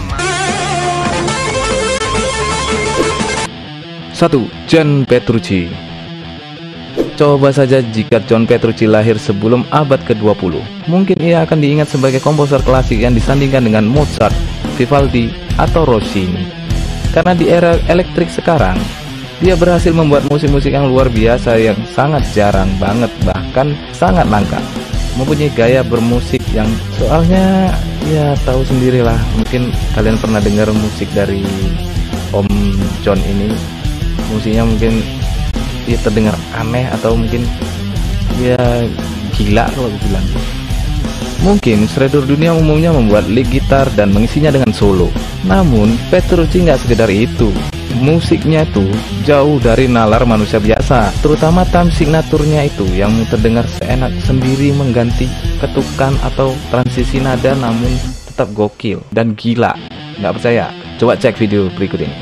Satu. John Petrucci. Coba saja jika John Petrucci lahir sebelum abad ke dua puluh, mungkin ia akan diingat sebagai komposer klasik yang disandingkan dengan Mozart, Vivaldi, atau Rossini. Karena di era elektrik sekarang, dia berhasil membuat musik-musik yang luar biasa yang sangat jarang banget, bahkan sangat langka. Mempunyai gaya bermusik yang soalnya ya tahu sendirilah, mungkin kalian pernah dengar musik dari Om John ini. Musiknya mungkin ya terdengar aneh atau mungkin ya gila kalau bilang. Mungkin shredder dunia umumnya membuat lead gitar dan mengisinya dengan solo. Namun Petrucci nggak sekedar itu. Musiknya tuh jauh dari nalar manusia biasa, terutama time signaturnya itu yang terdengar seenak sendiri mengganti ketukan atau transisi nada, namun tetap gokil dan gila. Nggak percaya? Coba cek video berikut ini.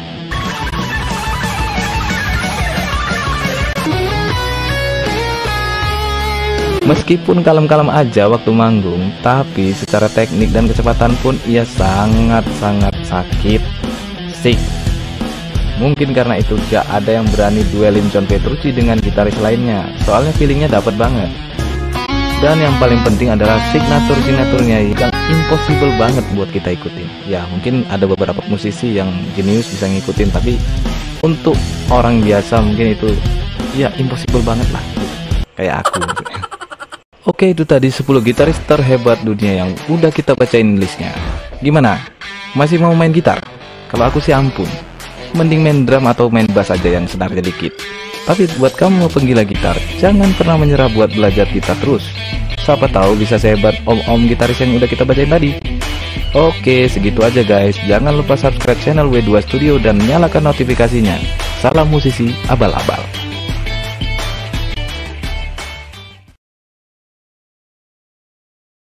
Meskipun kalem-kalem aja waktu manggung, tapi secara teknik dan kecepatan pun ia sangat-sangat sakit, sick. Mungkin karena itu gak ada yang berani duelin John Petrucci dengan gitaris lainnya, soalnya feelingnya dapat banget. Dan yang paling penting adalah signatur-signaturnya yang impossible banget buat kita ikutin. Ya mungkin ada beberapa musisi yang jenius bisa ngikutin, tapi untuk orang biasa mungkin itu ya impossible banget lah, kayak aku. Oke, itu tadi sepuluh gitaris terhebat dunia yang udah kita bacain listnya. Gimana? Masih mau main gitar? Kalau aku sih ampun, mending main drum atau main bass aja yang senarnya dikit. Tapi buat kamu penggila gitar, jangan pernah menyerah buat belajar gitar terus. Siapa tahu bisa sehebat om-om gitaris yang udah kita bacain tadi. Oke, segitu aja guys. Jangan lupa subscribe channel W dua Studio dan nyalakan notifikasinya. Salam musisi abal-abal.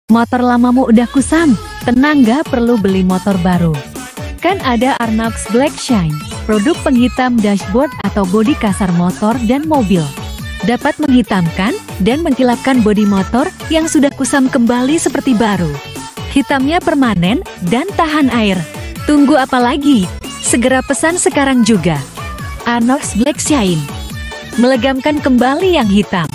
Motor lamamu udah kusam, tenang gak perlu beli motor baru. Kan ada Arnox Black Shine, produk penghitam dashboard atau bodi kasar motor dan mobil. Dapat menghitamkan dan mengkilapkan bodi motor yang sudah kusam kembali seperti baru. Hitamnya permanen dan tahan air. Tunggu apa lagi? Segera pesan sekarang juga. Arnox Black Shine, melegamkan kembali yang hitam.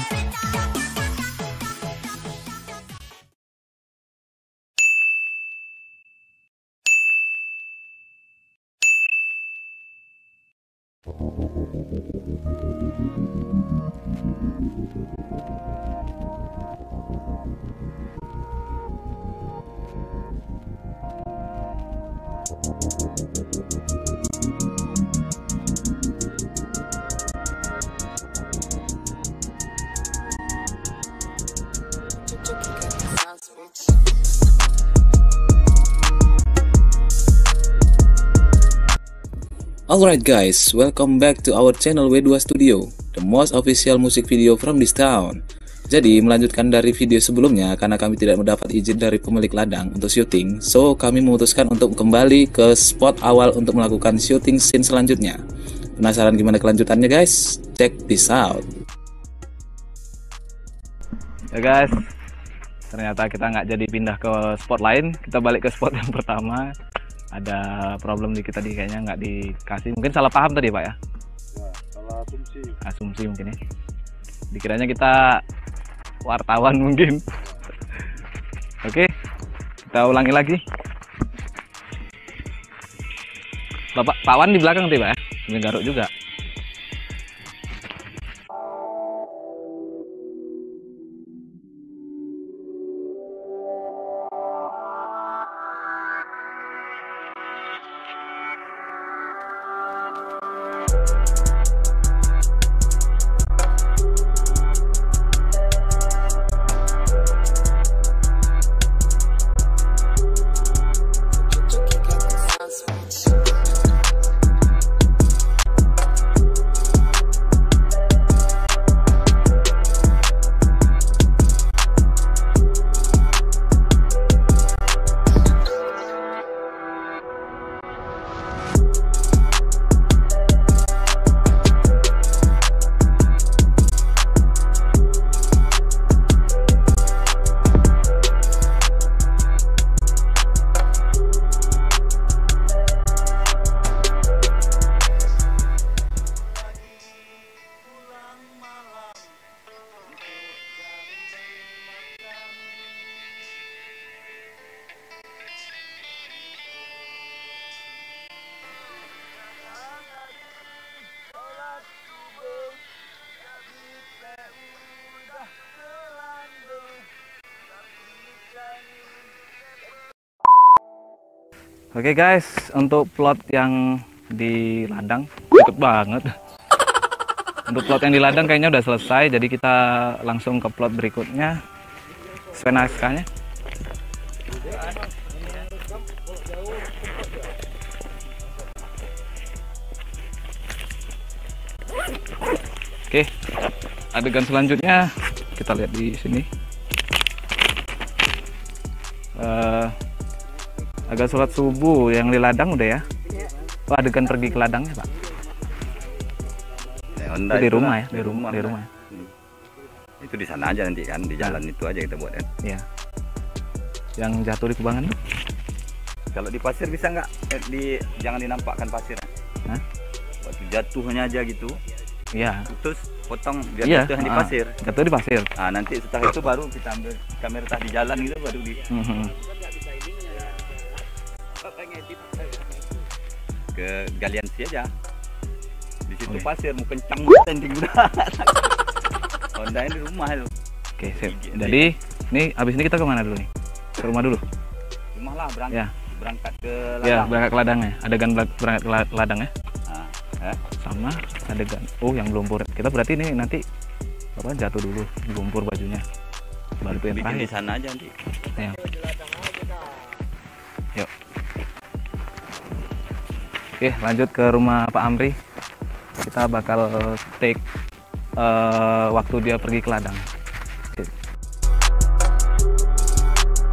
Alright guys, welcome back to our channel W dua Studio, the most official music video from this town. Jadi melanjutkan dari video sebelumnya, karena kami tidak mendapat izin dari pemilik ladang untuk syuting, so kami memutuskan untuk kembali ke spot awal untuk melakukan syuting scene selanjutnya. Penasaran gimana kelanjutannya guys? Check this out. Ya guys, ternyata kita nggak jadi pindah ke spot lain, kita balik ke spot yang pertama. Ada problem dikit tadi, kayaknya nggak dikasih, mungkin salah paham tadi Pak ya? Ya, salah asumsi. Asumsi mungkin ya. Dikiranya kita wartawan mungkin. Oke, kita ulangi lagi. Bapak Pak Wan di belakang tadi Pak ya? Ini garuk juga. Oke guys, untuk plot yang di ladang deket banget. Untuk plot yang di ladang kayaknya udah selesai, jadi kita langsung ke plot berikutnya. Sesuai naskahnya. Oke, adegan selanjutnya kita lihat di sini. Uh, agak sholat subuh yang di ladang udah ya. Oh, adegan pergi ke ladangnya Pak. Ya, itu di rumah ya, di rumah, di rumah. Hmm. Itu di sana aja nanti kan, di jalan nah. Itu aja kita buat kan. Iya. Yang jatuh di kubangan tuh? Kalau di pasir bisa nggak? Eh, di jangan dinampakkan pasir. Hah? Waktu jatuhnya aja gitu. Iya. Terus potong biar iya. jatuh di ah, pasir. Jatuh di pasir. Nah, nanti setelah itu baru kita ambil kamera tak di jalan gitu baru di. Mm-hmm. Ke galian sih aja. Di situ oh, iya. pasir mau kencang tending udah. Honda di rumah itu. Oke, sip. Jadi, ini habis ini kita kemana dulu nih? Ke rumah dulu. Rumah lah berangkat. Ya. Berangkat ke ladang. Ya, berangkat ke ladangnya. Adegan berangkat ke ladang ya. Nah, eh? Sama adegan. Oh, yang lumpur. Kita berarti ini nanti apa jatuh dulu, lumpur bajunya. Baru yang bikin terakhir. di sana aja nanti. Ya. Yuk. Oke, lanjut ke rumah Pak Amri. Kita bakal take uh, waktu dia pergi ke ladang. Oke.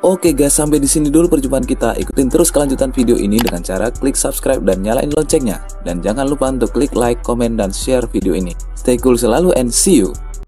Oke guys, sampai di sini dulu perjumpaan kita. Ikutin terus kelanjutan video ini dengan cara klik subscribe dan nyalain loncengnya. Dan jangan lupa untuk klik like, komen, dan share video ini. Stay cool selalu and see you.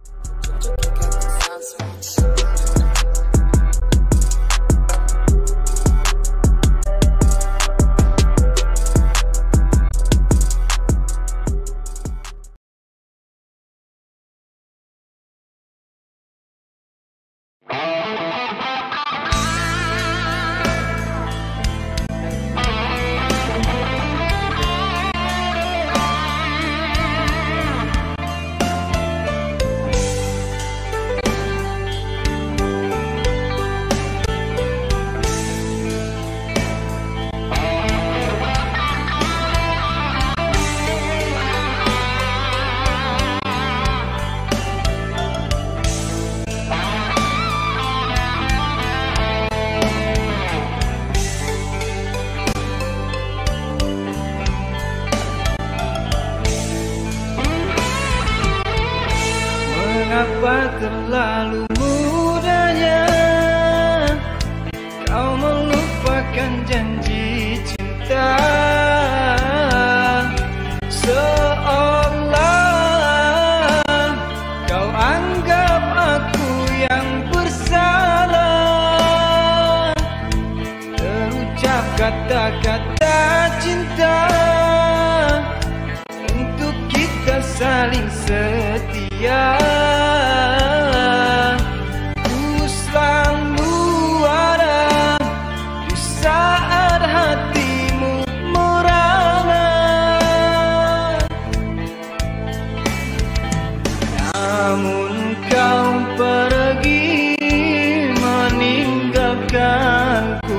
Mengapa terlalu mudahnya kau melupakan janji cinta, seolah kau anggap aku yang bersalah. Terucap kata-kata cinta untuk kita saling setia. Ku selalu ada di saat hatimu merana. Namun kau pergi meninggalkanku.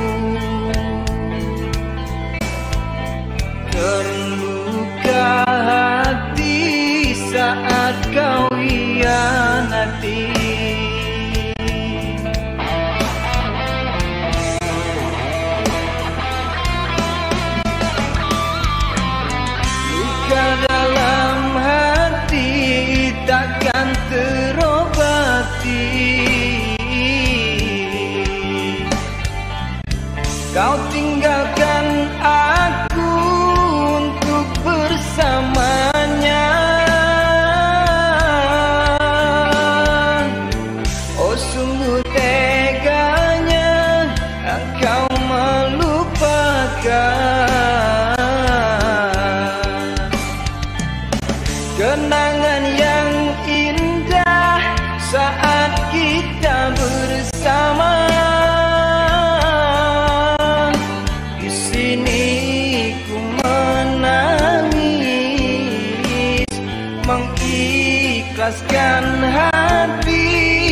Terluka hati saat kau hianati. Luka dalam hati takkan terobati. Kau tinggalkan aku untuk bersamanya. Oh sungguh teganya engkau melupakan kenangan yang indah saat kita bersama. Di sini ku menangis, mengikhlaskan hati.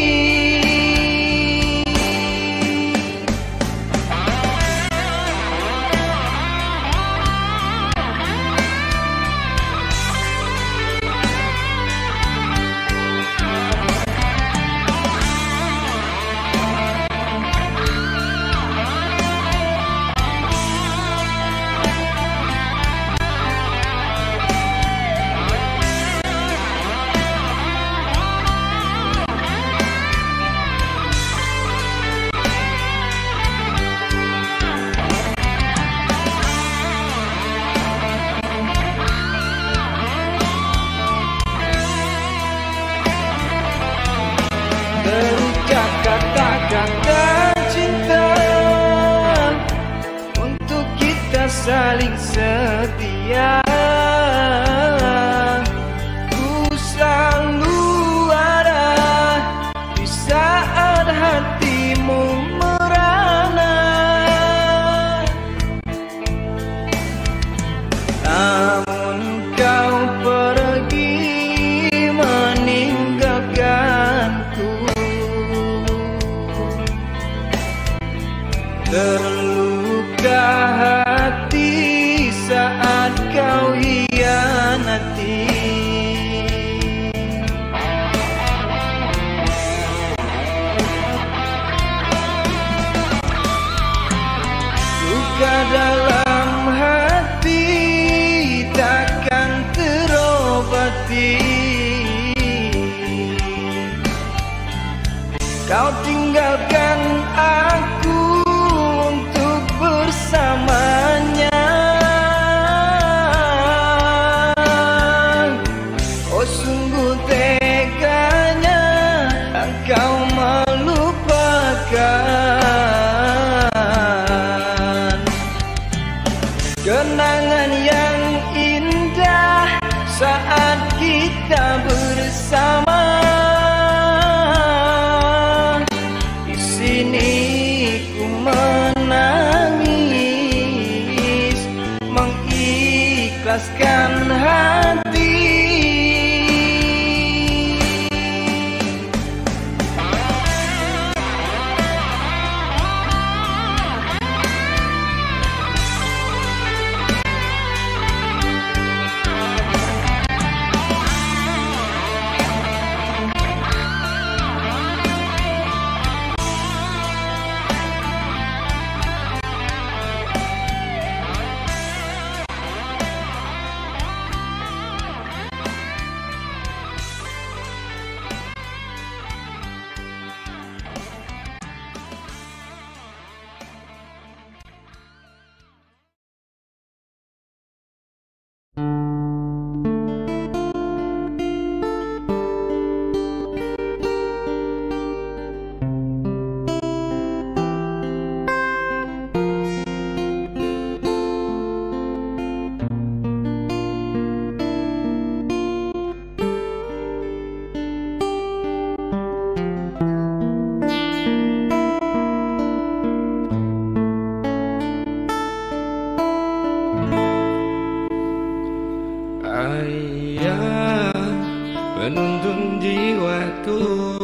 Terucap kata-kata cinta untuk kita saling setia. Ku selalu ada di saat hatimu merana. Namun kau pergi meninggalkanku. Terluka hati saat kau hianati. Luka dalam hati takkan terobati. Kau tinggalkan aku Kini ku menangis, mengikhlaskan hati. Ayah menuntun jiwaku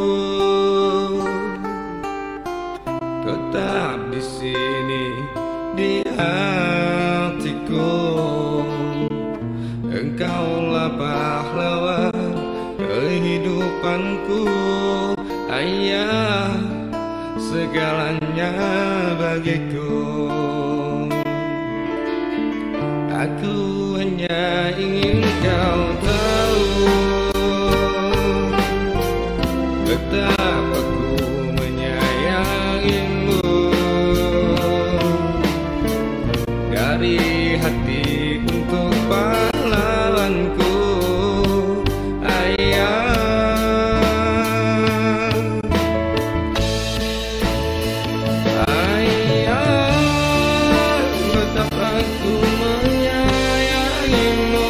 tetap di sini di hatiku. Engkaulah pahlawan kehidupanku, Ayah, segalanya bagiku. Aku hanya ingin kau tahu betapa ku menyayangimu. Dari hati untuk pahlawanku, Ayah. Ayah, betapa ku menyayangimu.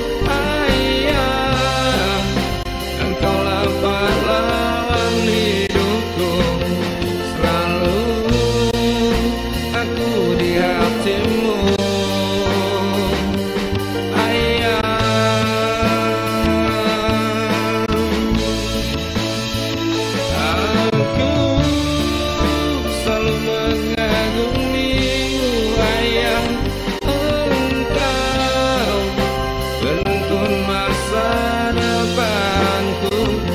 Ayah, engkaulah pahlawan hidupku. Selalu aku di hatimu, Ayah. Aku selalu mengagumimu, Ayah. Engkau penuntun masa depanku,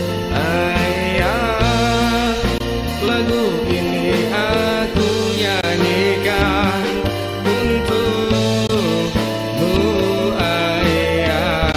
Ayah. Lagu ini aku nyanyikan untukmu, Ayah.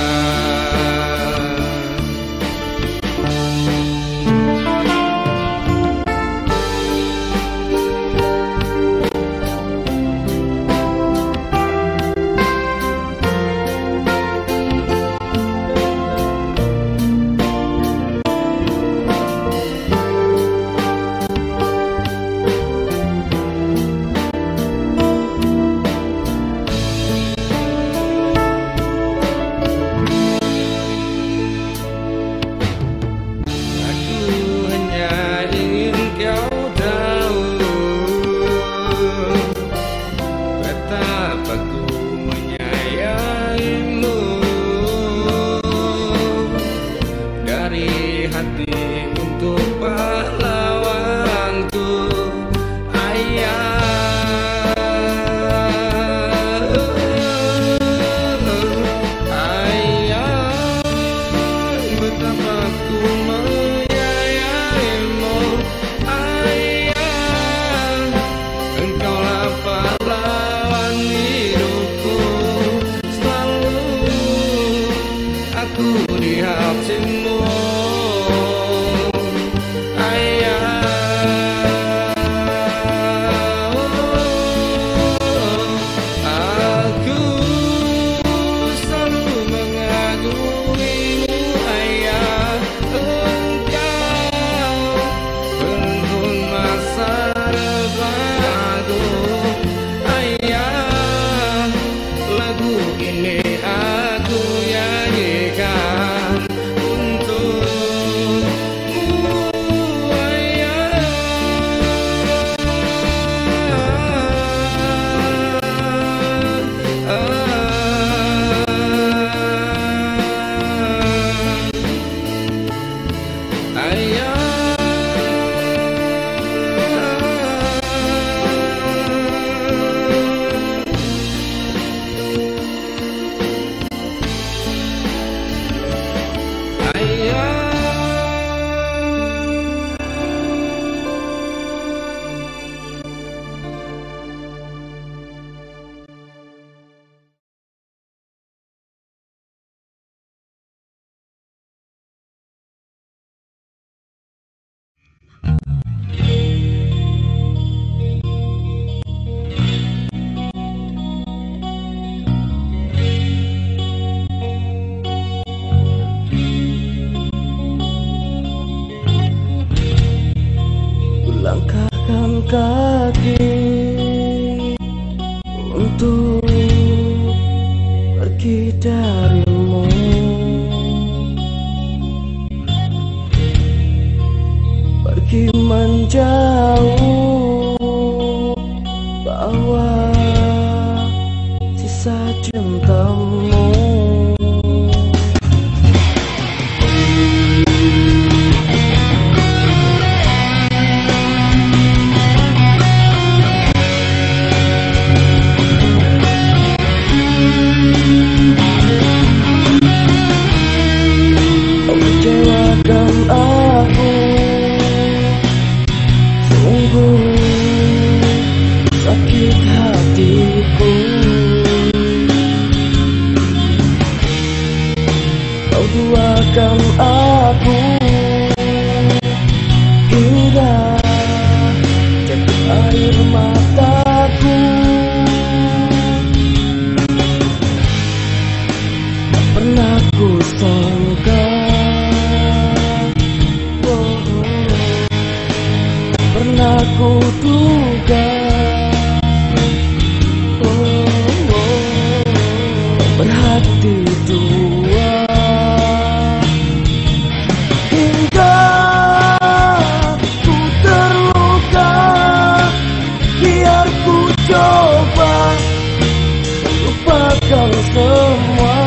Aku hanya ingin kau tahu betapa ku menyayangimu. Dari hati untuk pahlawanku, Ayah. Ayah, betapa ku menyayangimu. Ayah, engkaulah pahlawan hidupku. Selalu aku di hatimu, Ayah. Aku selalu mengagumimu, Ayah. Engkau penuntun masa depanku, Ayah. Lagu ini aku nyanyikan untukmu, Ayah. kaki untuk pergi darimu. Pergi menjauh, bawa sisa cintamu. Kau kecewakan aku, sungguh sakit hatiku. Kau duakan aku hingga tetes air mataku. Tak pernah ku sangka, oh, tak pernah ku duga, oh, oh, berhati dua. Hingga ku terluka, biar ku coba lupakan semua,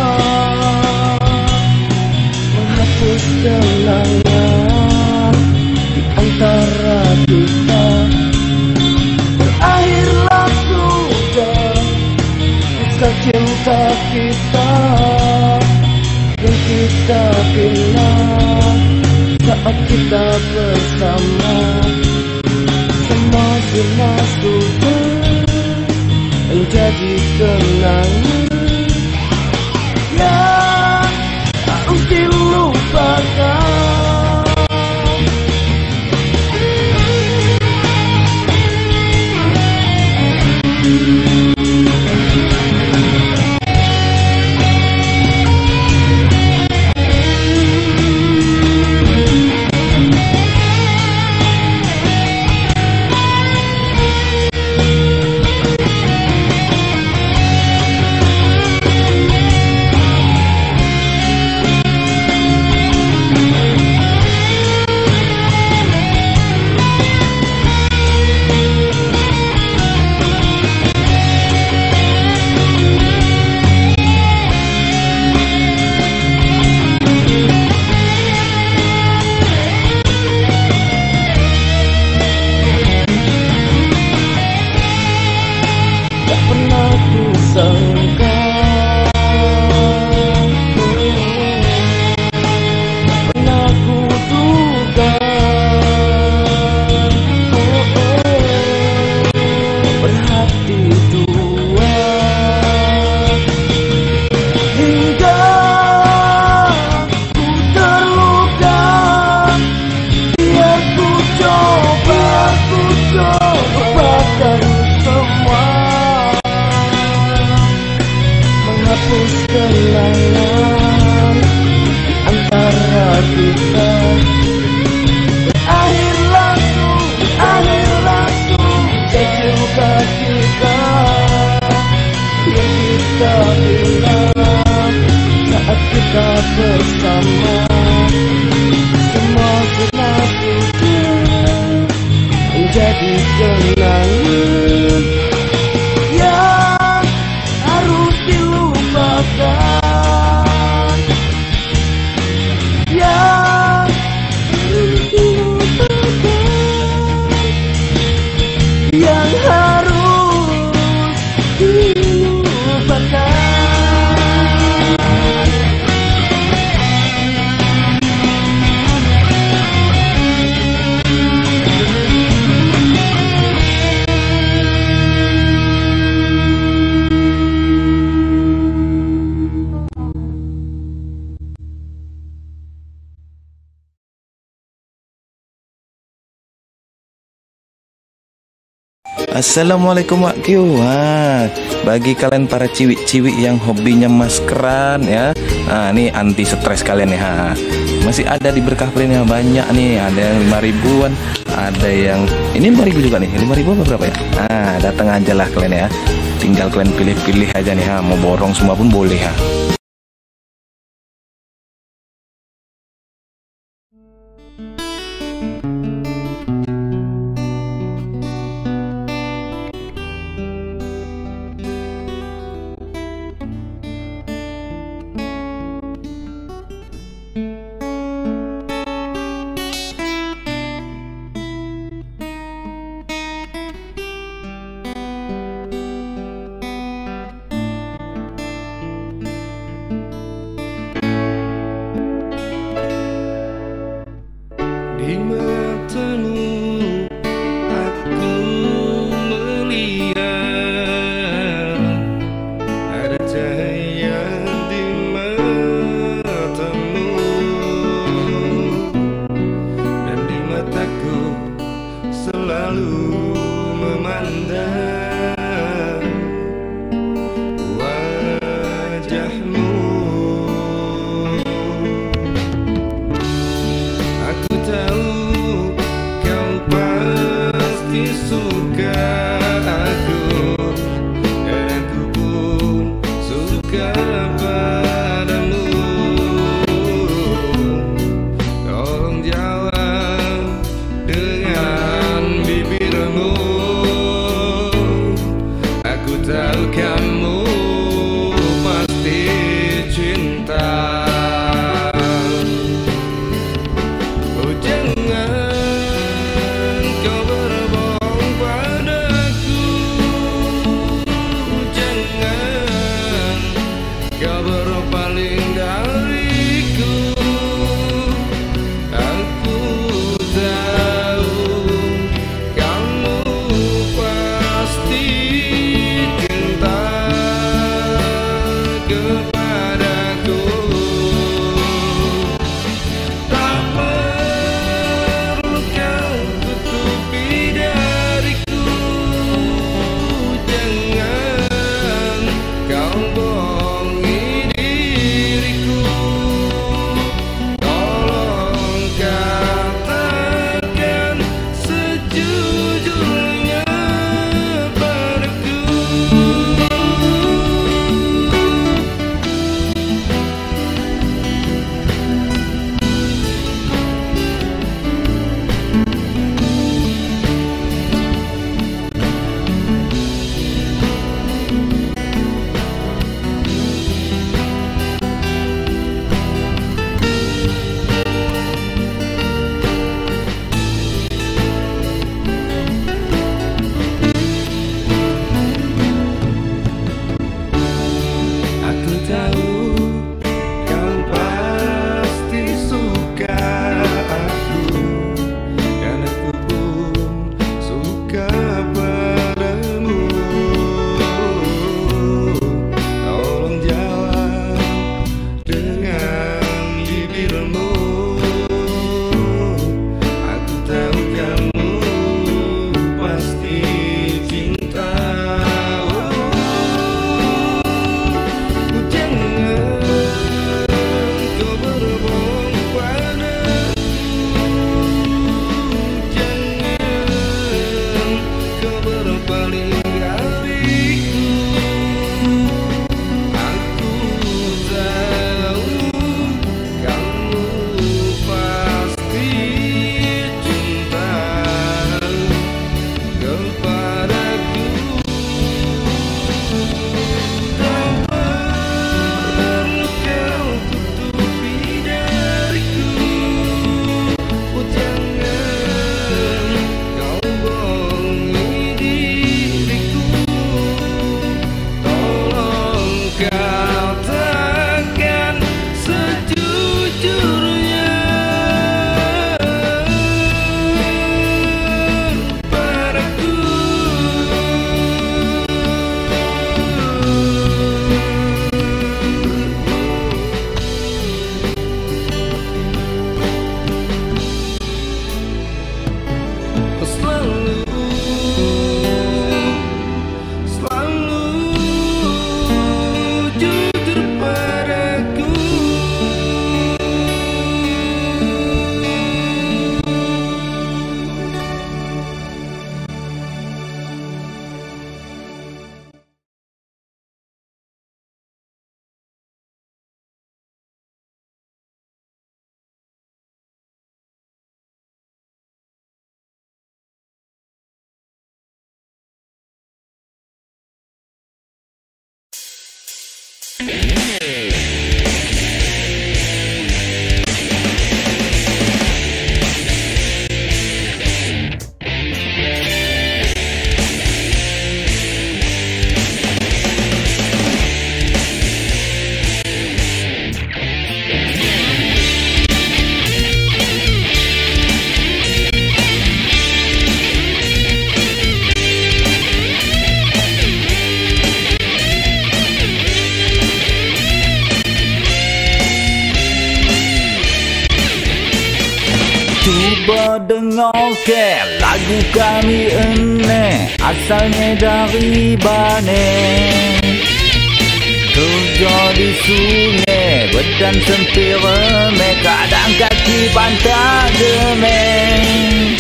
menghapus kenangan di antara kita. Berakhirlah sudah kisah cinta kita yang kita bina saat kita bersama. Semua sudah sudah menjadi kenangan yang harus dilupakan. Tak pernah ku sangka, tak pernah ku duga, oh, oh, berhati dua. Hingga ku terluka, biar ku coba, ku coba lupakan semua, menghapus kenangan di antara kita. Berakhirlah sudah, berakhirlah sudah cinta kita yang kita bina saat kita bersama. Semua sudah sudah menjadi kenangan yang harus dilupakan, yang harus dilupakan, yang harus dilupakan. Assalamualaikum Mak Q. Wah, bagi kalian para ciwik-ciwik yang hobinya maskeran ya, nah ini anti stres kalian ya. masih ada di berkah plannya banyak nih. Ada yang lima ribuan, ada yang ini lima ribu juga nih. lima ribu apa berapa ya? Nah, datang aja lah kalian ya. Tinggal kalian pilih-pilih aja nih ha. Mau borong semua pun boleh ha. Di matamu aku melihat ada cahaya di matamu, dan di mataku selalu memandang wajahmu. Aku tahu kau pasti suka aku, dan aku pun suka padamu. Tolong jawab dengan bibirmu. Aku tahu kamu pasti cinta. Oh, jangan kau berbohong Cuba dengar ke lagu kami ini, asalnya dari Bane. Kerja di sungai, badan sempit remeh, kadang kaki pantat gemeng.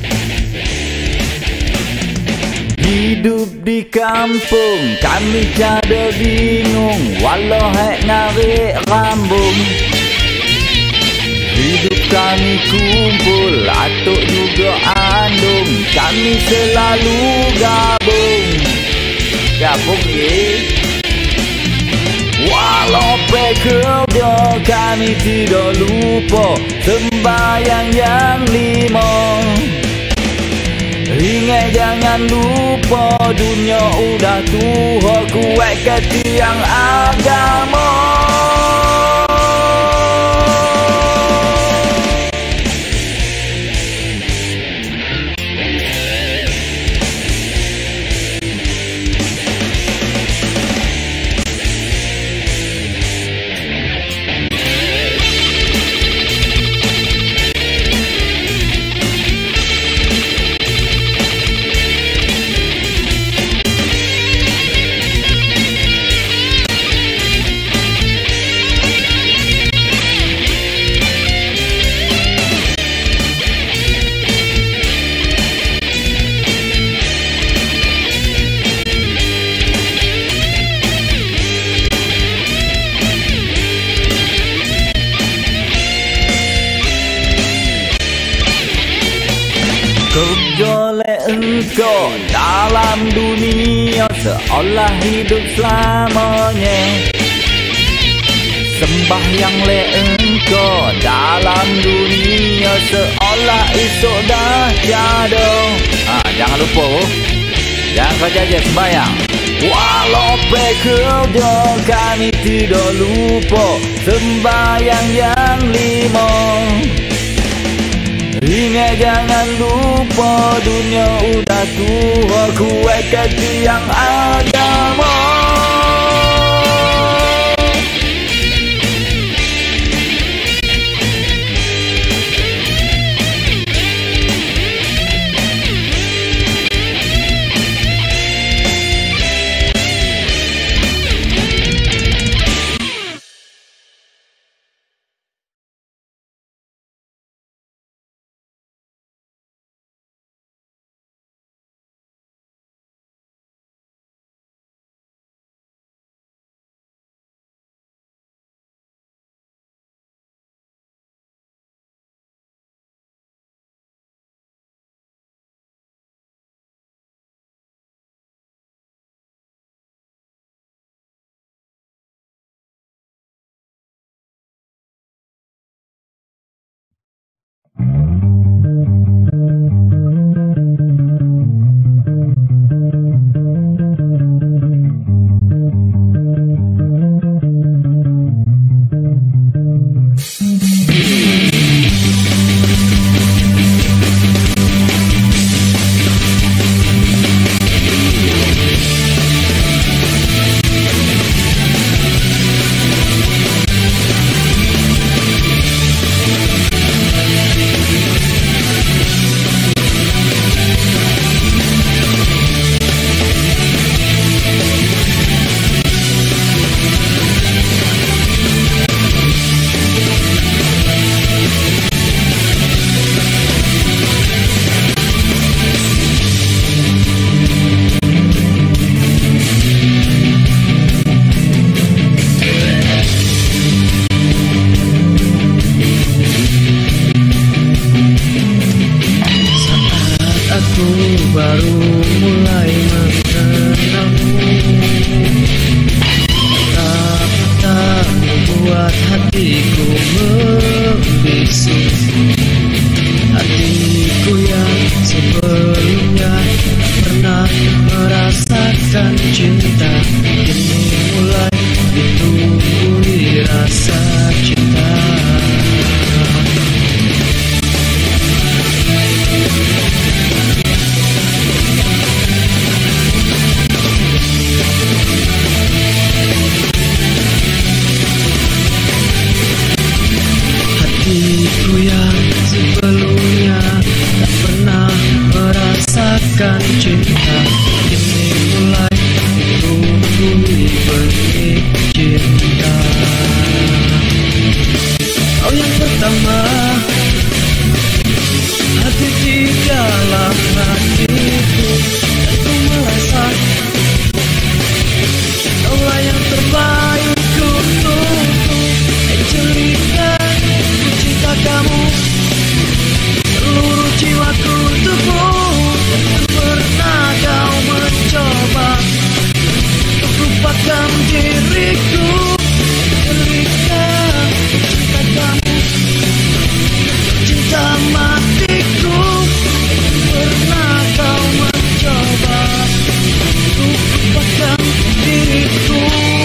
Hidup di kampung, kami cada bingung, walau hek narik rambung. Hidup kami kumpul, atuk juga andung, kami selalu gabung. Gabung ye. Walau pekerja kami tidak lupa sembahyang yang lima. Ingat jangan lupa dunia udah tua, kuat ke tiang agama. Kerja le engkau dalam dunia seolah hidup selamanya. Sembahyang le engkau dalam dunia seolah esok dah tiada. Ah, jangan lupa, jangan kau jaga sembahyang. Walau bekerja kami tidak lupa sembahyang yang lima. Ingat jangan lupa dunia udah tua, kuat ke tiang agama. merasakan cinta, kini mulai ditumbuhi rasa cinta. Hatiku yang sebelumnya tak pernah merasakan cinta, kini mulai ditumbuhi benih cinta. Kau yang pertama, hati di dalam hatiku, dan ku merasa kaulah yang terbaik untukku. Angelina, ku cinta kamu, seluruh jiwaku untukmu. Tak pernah kau mencoba untuk lupakan diriku. Angelina, ku cinta kamu, cinta matiku. Tak pernah kau mencoba untuk lupakan diriku.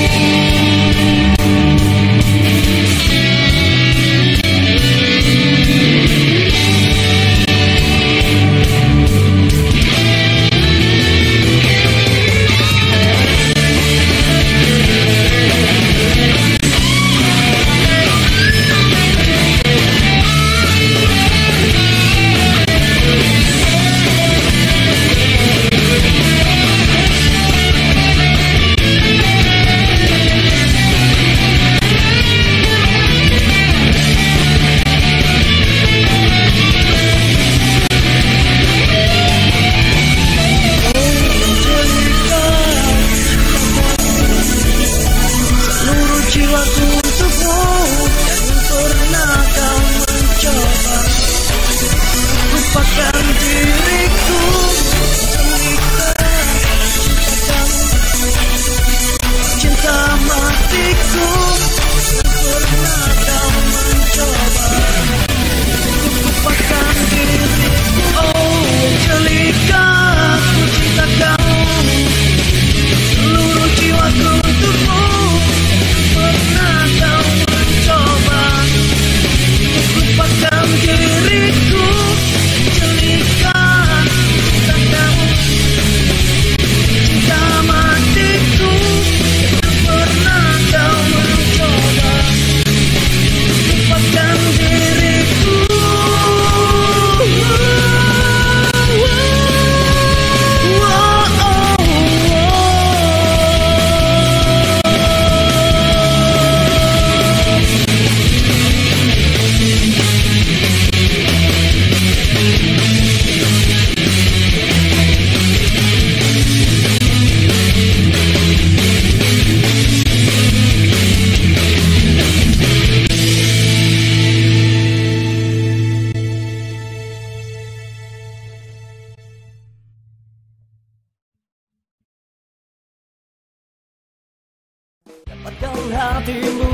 Dapatkan hatimu,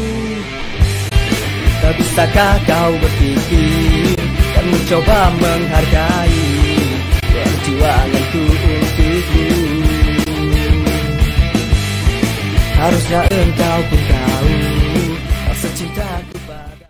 tak bisakah kau berpikir dan mencoba menghargai perjuanganku untukmu. Harusnya engkau pun tahu rasa cintaku pada.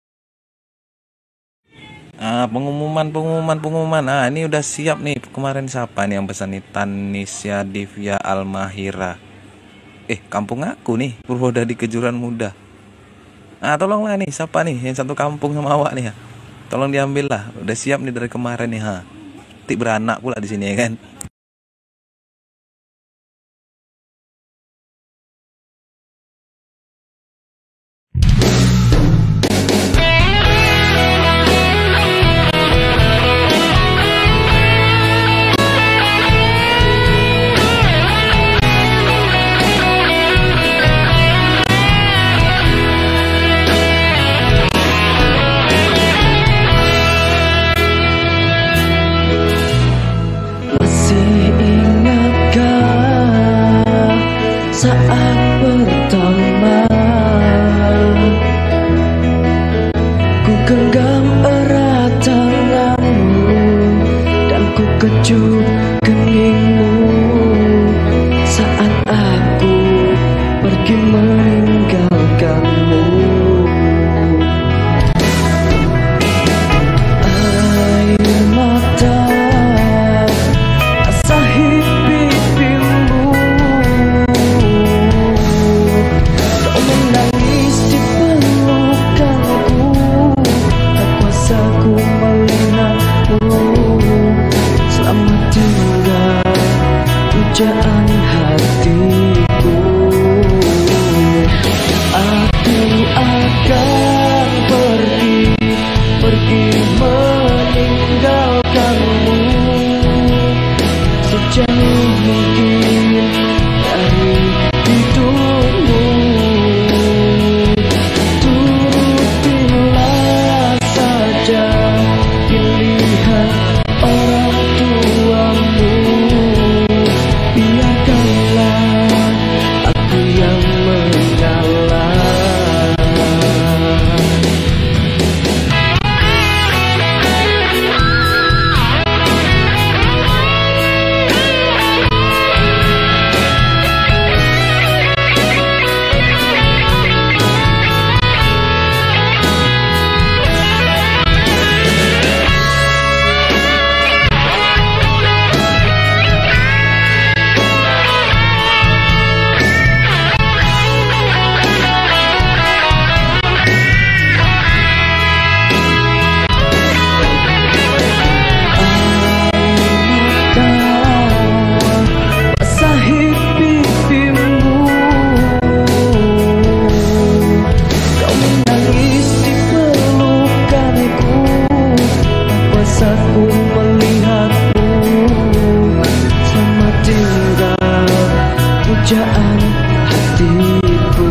Ah, pengumuman, pengumuman, pengumuman. Ah, ini udah siap nih. Kemarin siapa nih yang pesan nih? Tanisya Divya Almahira. Eh, kampung aku nih, Purwodadi Kejuran Muda. Ah, tolonglah nih, siapa nih yang satu kampung sama awak nih ya? Tolong diambil lah. Udah siap nih dari kemarin nih, ha. Tik beranak pula di sini ya kan. saat pertama ku genggam erat tanganmu dan ku kecup keningmu. pujaan hatiku. Aku akan pergi, pergi meninggalkanmu sejauh mungkin dari hidupmu. Turutilah saja pilihan orang tuamu, biarkanlah aku yang mengalah. Aku melihatmu, selamat tinggal pujaan hatiku.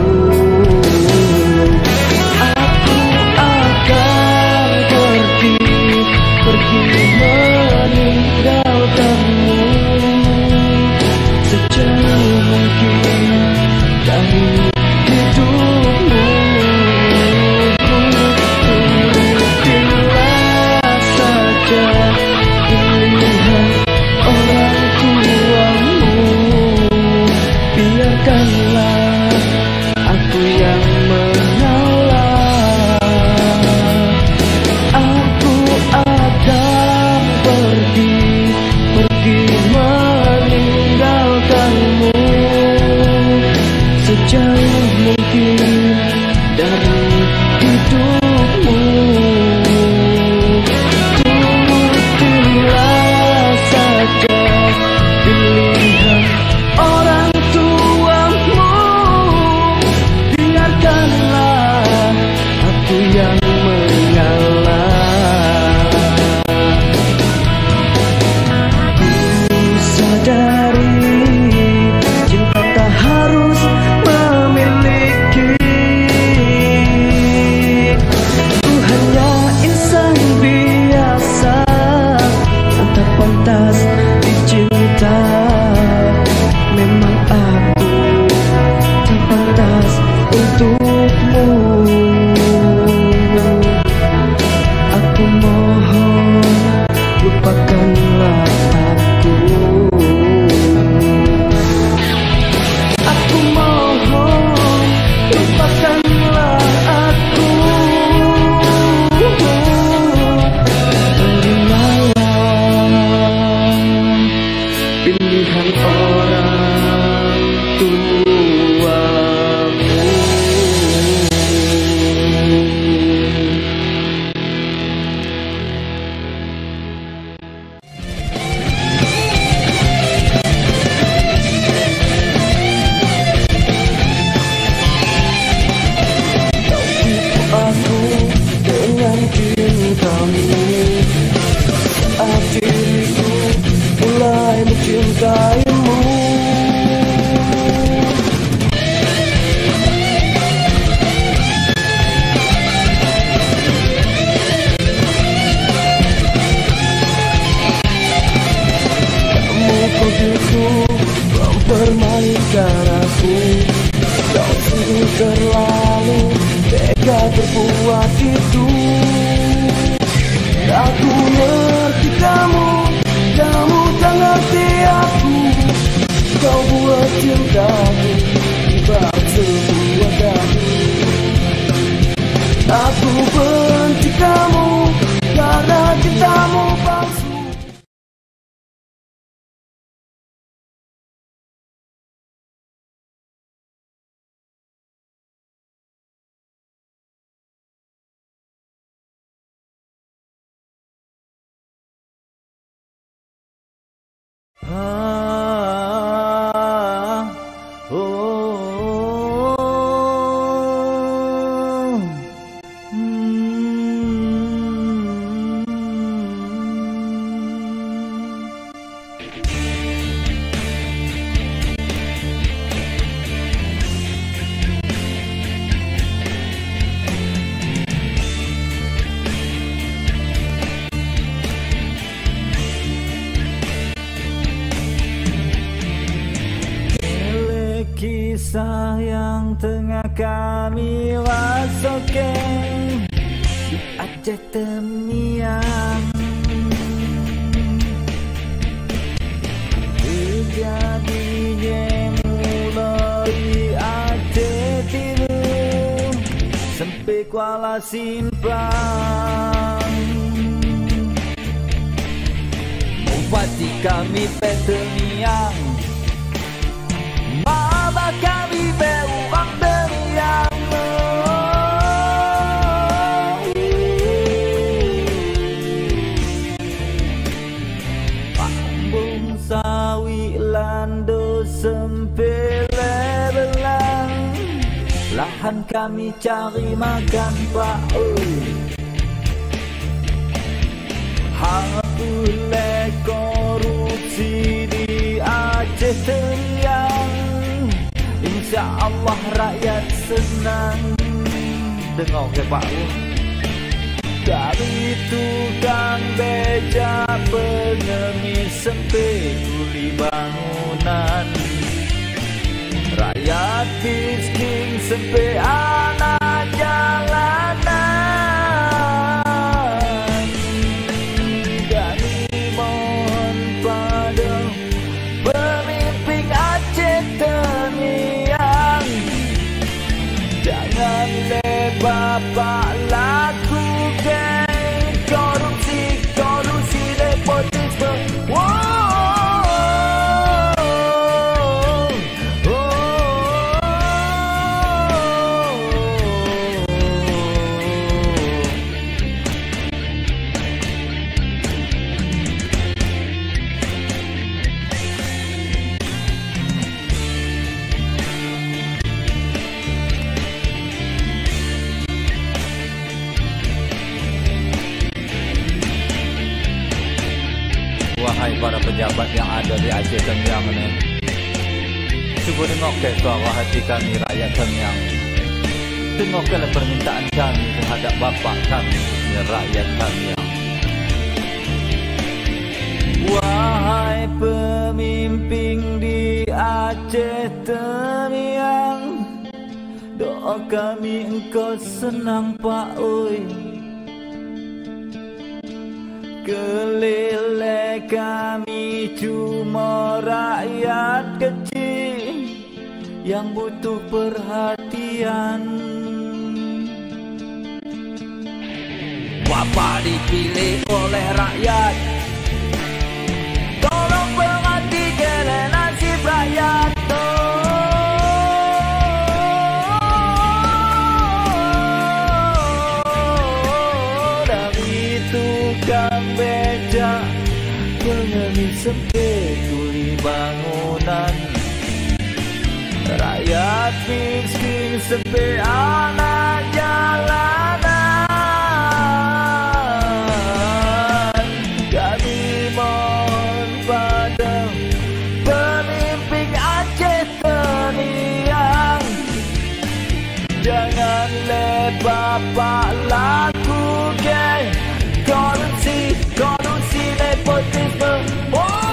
Aku akan pergi, pergi meninggalkanmu sejauh mungkin dari hidupmu. Pilihan orang tuamu, biarkanlah aku yang mengalah. Aku akan pergi, pergi meninggalkanmu sejauh mungkin dari hidupmu. Pilihan orang tuamu, biarkanlah aku yang mengalah. Ku sadari cinta tak harus memiliki. Ku hanya insan biasa yang tak pantas dicinta. Memang aku tak pantas untukmu. Aku mohon lupakanlah aku. Aku mohon lupakanlah aku. Terimalah pilihan orang tuamu. Kau tipu aku dengan cintamu, saat diriku mulai mencintaimu. Kamu begitu mempermainkan aku, kau sungguh terlalu tega berbuat itu. Aku ngerti kamu, kamu tak ngerti aku. Kau buat cintamu ibarat sebuah gaduh. Aku benci kamu karena cintamu palsu. Ah kisah yang tengah kami rasakan di Aceh Temiang. Terjadinya mulai Aceh Timur sampai Kuala Simpang. Bupati kami Petemiang, mama kami beruang Temiang. Pambung sawi lando sempele belang, lahan kami cari makan Pak oi. Hapuslah korupsi di Aceh Temiang, insya Allah rakyat senang. Dengar ke Pak oi. Dari tukang beca pengemis sampai kuli bangunan, rakyat miskin sampai anak jalanan. Kami mohon pada pemimpin Aceh Temiang, jangan le bapak lakukan korupsi, korupsi nepotisme. Wow. Wahai para pejabat yang ada di Aceh Temiang ini, coba tengok ke suara hati kami rakyat Temiang. Tengoklah permintaan kami terhadap bapak kami, rakyat Temiang. Wahai pemimpin di Aceh Temiang, doa kami engkau senang Pak oi. Kelilai kami cuma rakyat kecil yang butuh perhatian. Bapak dipilih oleh rakyat, tolong perhatikan nasib rakyat. Tukang beca pengemis sampai kuli bangunan, rakyat miskin sampai anak jalanan. Kami mohon pada pemimpin Aceh Temiang, janganlah bapak lakukan korupsi, korupsi nepotisme. Oh.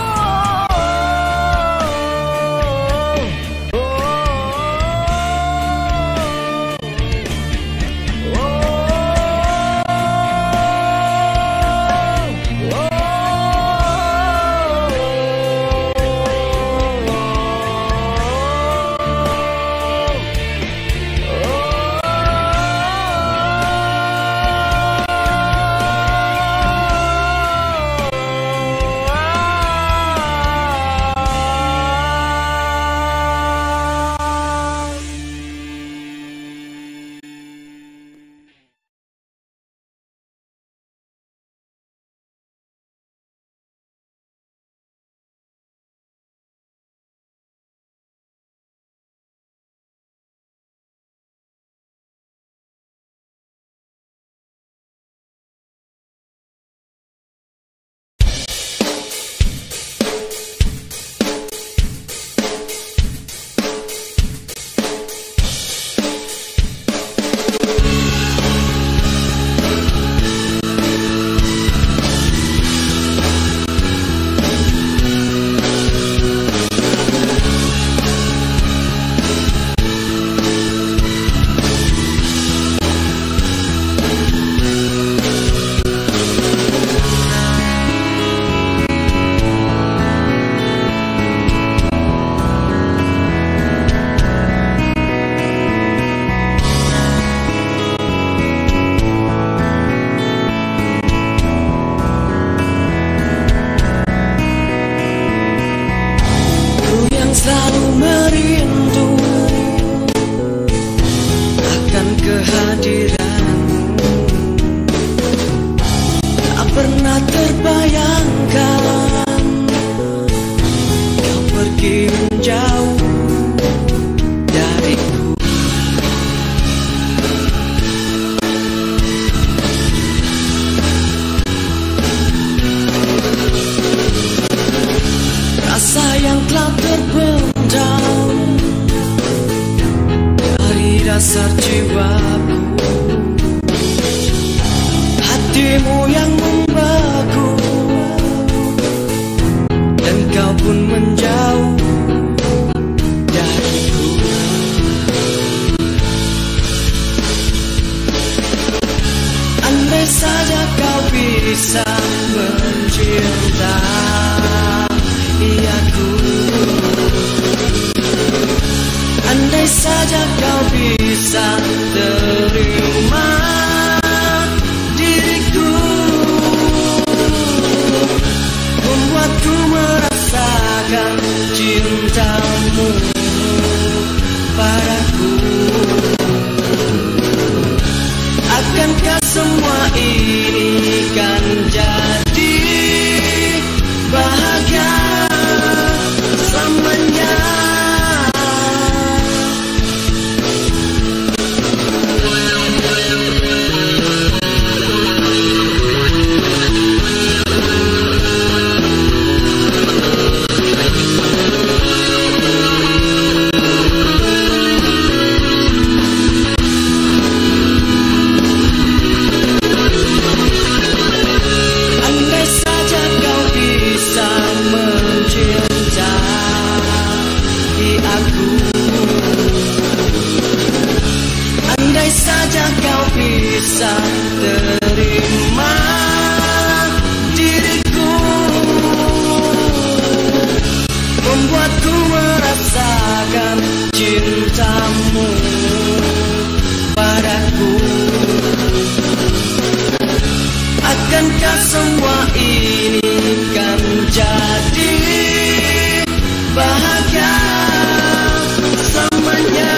makin jauh dariku. Rasa yang telah terpendam dari dasar jiwaku, hatimu yang membeku, dan kau pun menjauh dariku. Andai saja kau bisa mencintai aku, andai saja kau bisa terima diriku, membuatku merasakan cintamu padaku. Akankah semua ini kan jadi bahagia selamanya? Andai saja kau bisa mencintai aku, andai saja kau bisa terima diriku, membuatku merasakan cintamu padaku. Akankah semua ini kan jadi bahagia selamanya?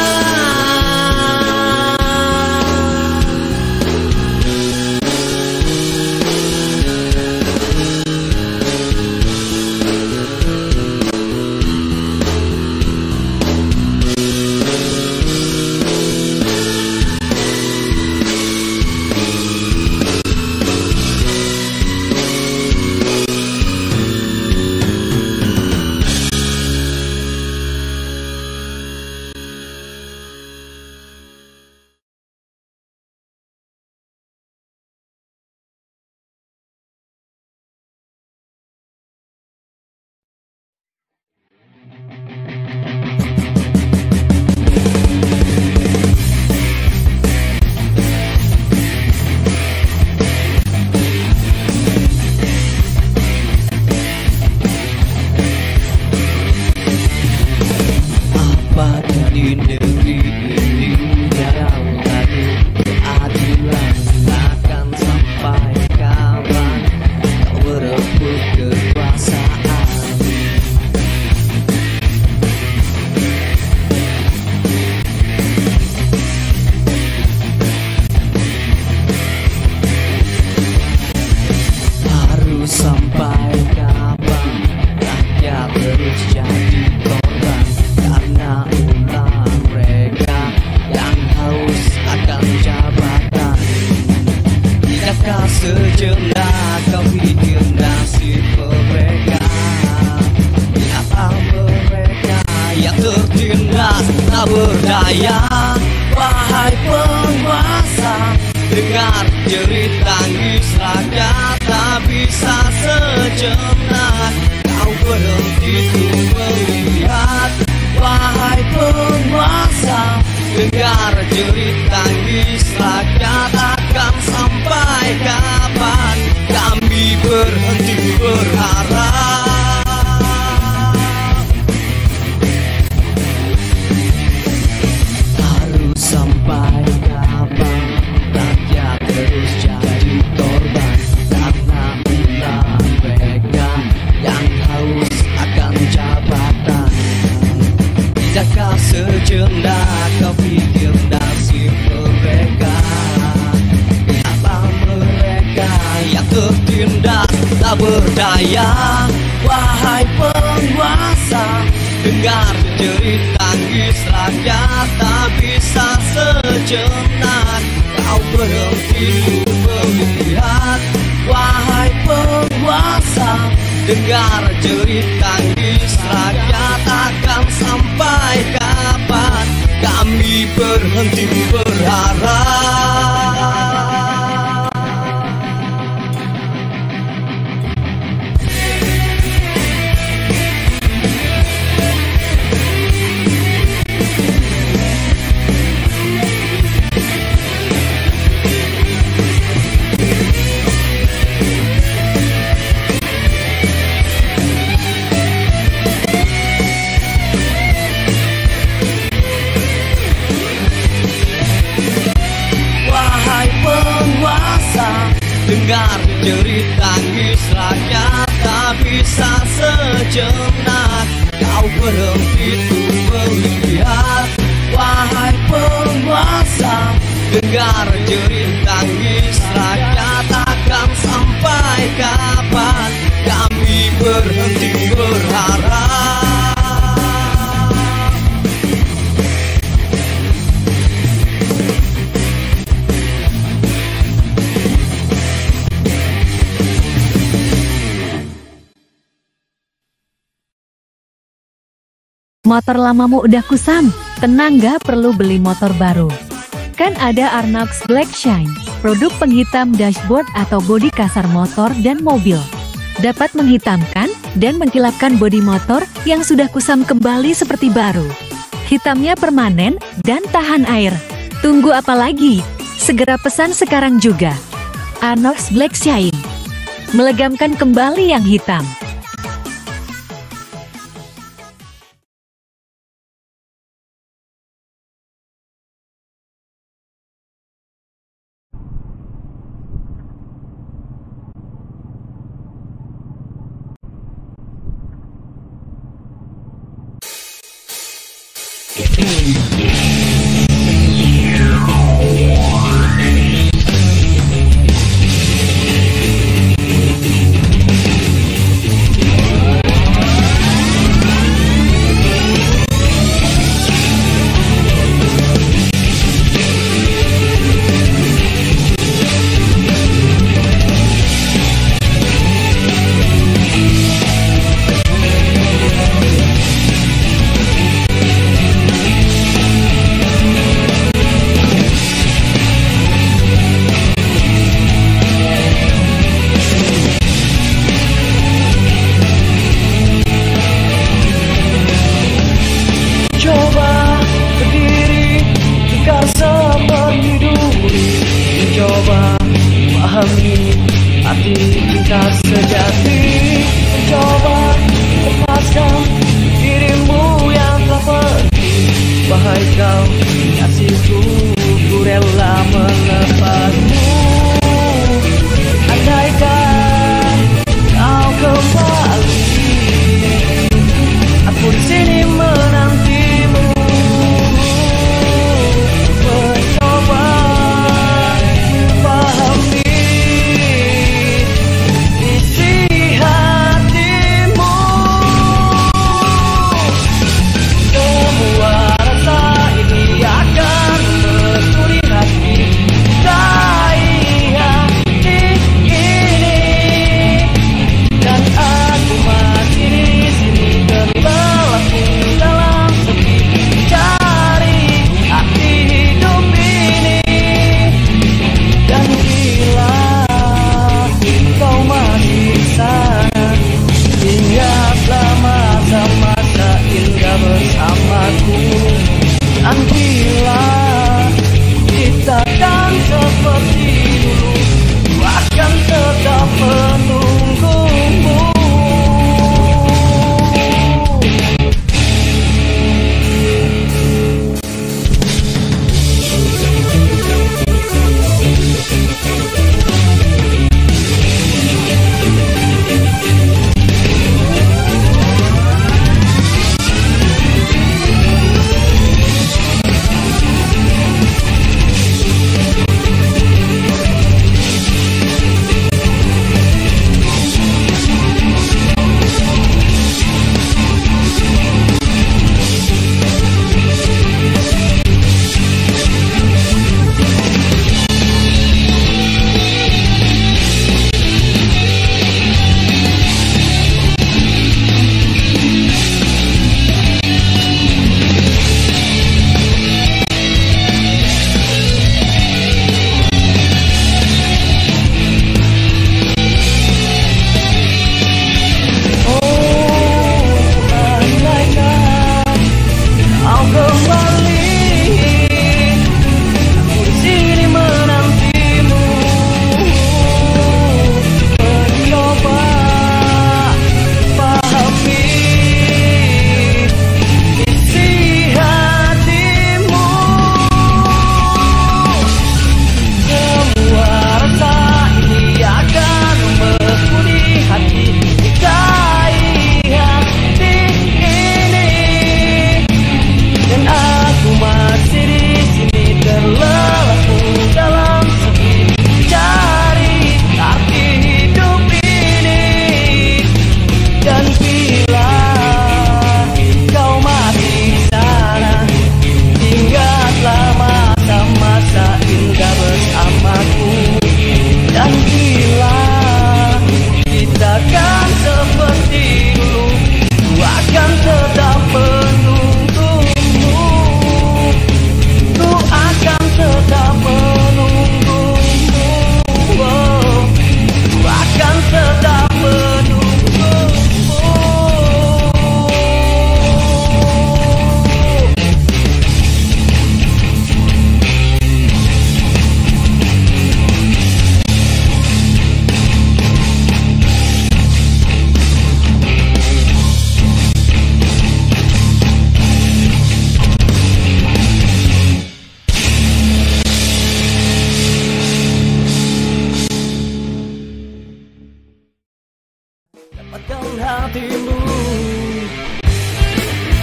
Berdaya, wahai penguasa, dengar jerit tangis rakyat tak bisa sejenak. Kau berhenti untuk melihat, wahai penguasa, dengar jerit tangis rakyat. Akan sampai kapan kami berhenti berharap? Sampai kapan rakyat terus jadi korban karena ulah mereka yang haus akan jabatan? Tidakkah sejenak kau pikir nasib mereka? Kenapa mereka yang tertindas tak berdaya? Wahai penguasa, dengar jerit tangis rakyat tak bisa sejenak kau berhenti melihat. Wahai penguasa, dengar jerit tangis rakyat, akan sampai kapan kami berhenti berharap. Dengar jerit tangis rakyat, tak bisa sejenak kau berhenti untuk melihat. Wahai penguasa, dengar jerit tangis rakyat, akan sampai kapan kami berhenti berharap. Motor lamamu udah kusam, tenang gak perlu beli motor baru. Kan ada Arnox Black Shine, produk penghitam dashboard atau bodi kasar motor dan mobil. Dapat menghitamkan dan mengkilapkan bodi motor yang sudah kusam kembali seperti baru. Hitamnya permanen dan tahan air. Tunggu apa lagi? Segera pesan sekarang juga. Arnox Black Shine, melegamkan kembali yang hitam. Arti cinta sejati, coba lepaskan dirimu yang telah pergi. Wahai kau kasihku, ku rela melepasmu. Andaikan kau kembali, aku di sini menantimu. Mencoba pahami die.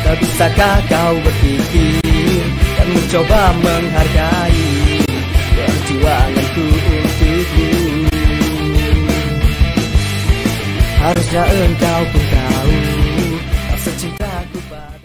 Bisakah kau berpikir dan mencoba menghargai perjuanganku untukmu? Harusnya engkau pun tahu rasa cintaku pada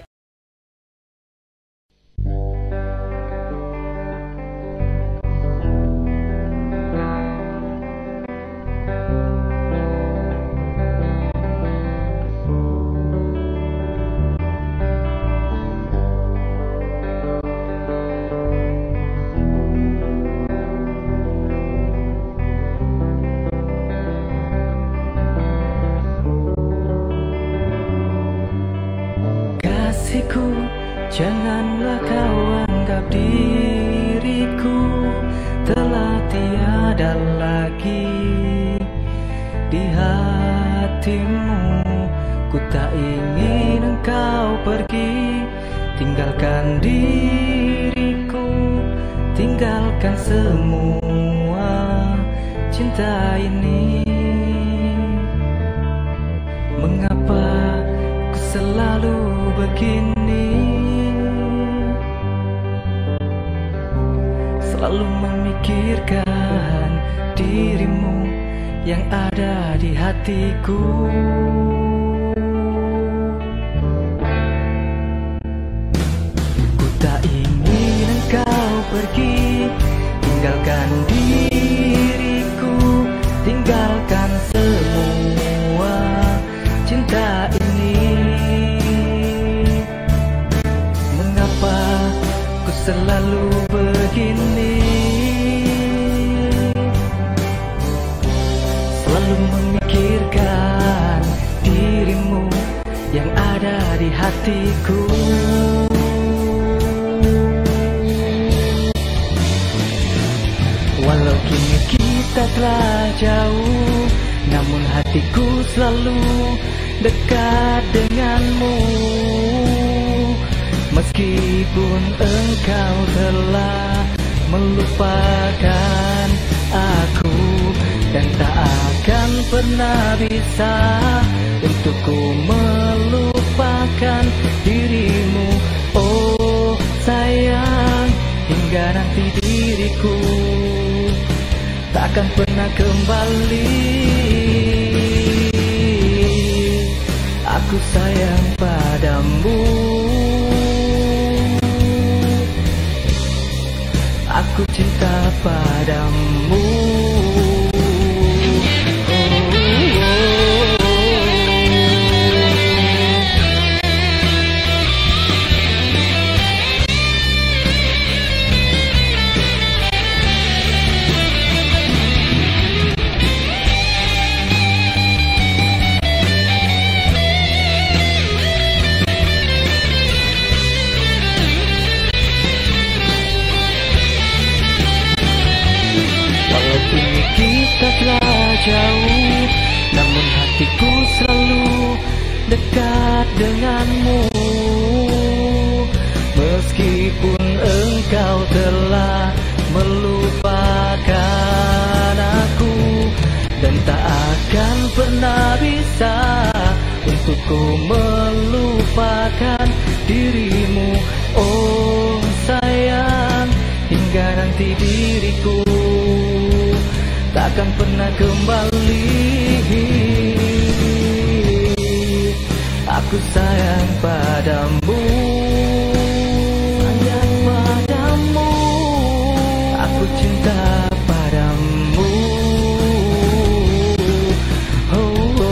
kasihku. Janganlah kau anggap diriku telah tiada lagi di hatimu. Ku tak ingin engkau pergi, tinggalkan diriku, tinggalkan semua cinta ini. Mengapa ku selalu begini, selalu memikirkan dirimu yang ada di hatiku. Ku tak ingin engkau pergi, tinggalkan diriku, tinggalkan semua cinta ini. Mengapa ku selalu begini, selalu memikirkan dirimu yang ada di hatiku. Walau kini kita telah jauh, namun hatiku selalu dekat denganmu. Meskipun engkau telah melupakan aku, dan tak akan pernah bisa untukku melupakan dirimu. Oh sayang, hingga nanti diriku takkan pernah kembali. Aku sayang padamu, aku cinta padamu. Kita telah jauh, namun hatiku selalu dekat denganmu. Meskipun engkau telah melupakan aku, dan tak akan pernah bisa untukku melupakan dirimu. Oh sayang, hingga nanti diriku takkan pernah kembali. Aku sayang padamu, sayang padamu, aku cinta padamu. Oh, oh.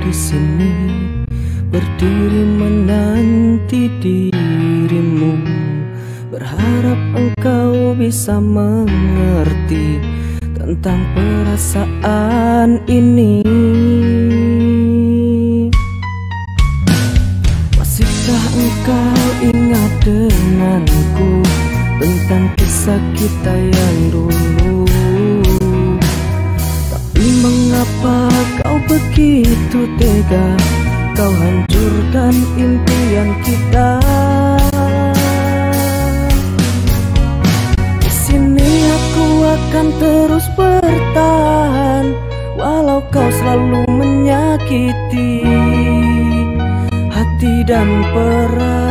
di sini berdiri menanti dirimu, berharap engkau bisa mengerti tentang perasaan ini. Masihkah engkau ingat denganku tentang kisah kita yang dulu? Tapi mengapa kau begitu tega, kau hancurkan impian kita? Di sini aku akan terus bertahan, walau kau selalu menyakiti hati dan perasaan.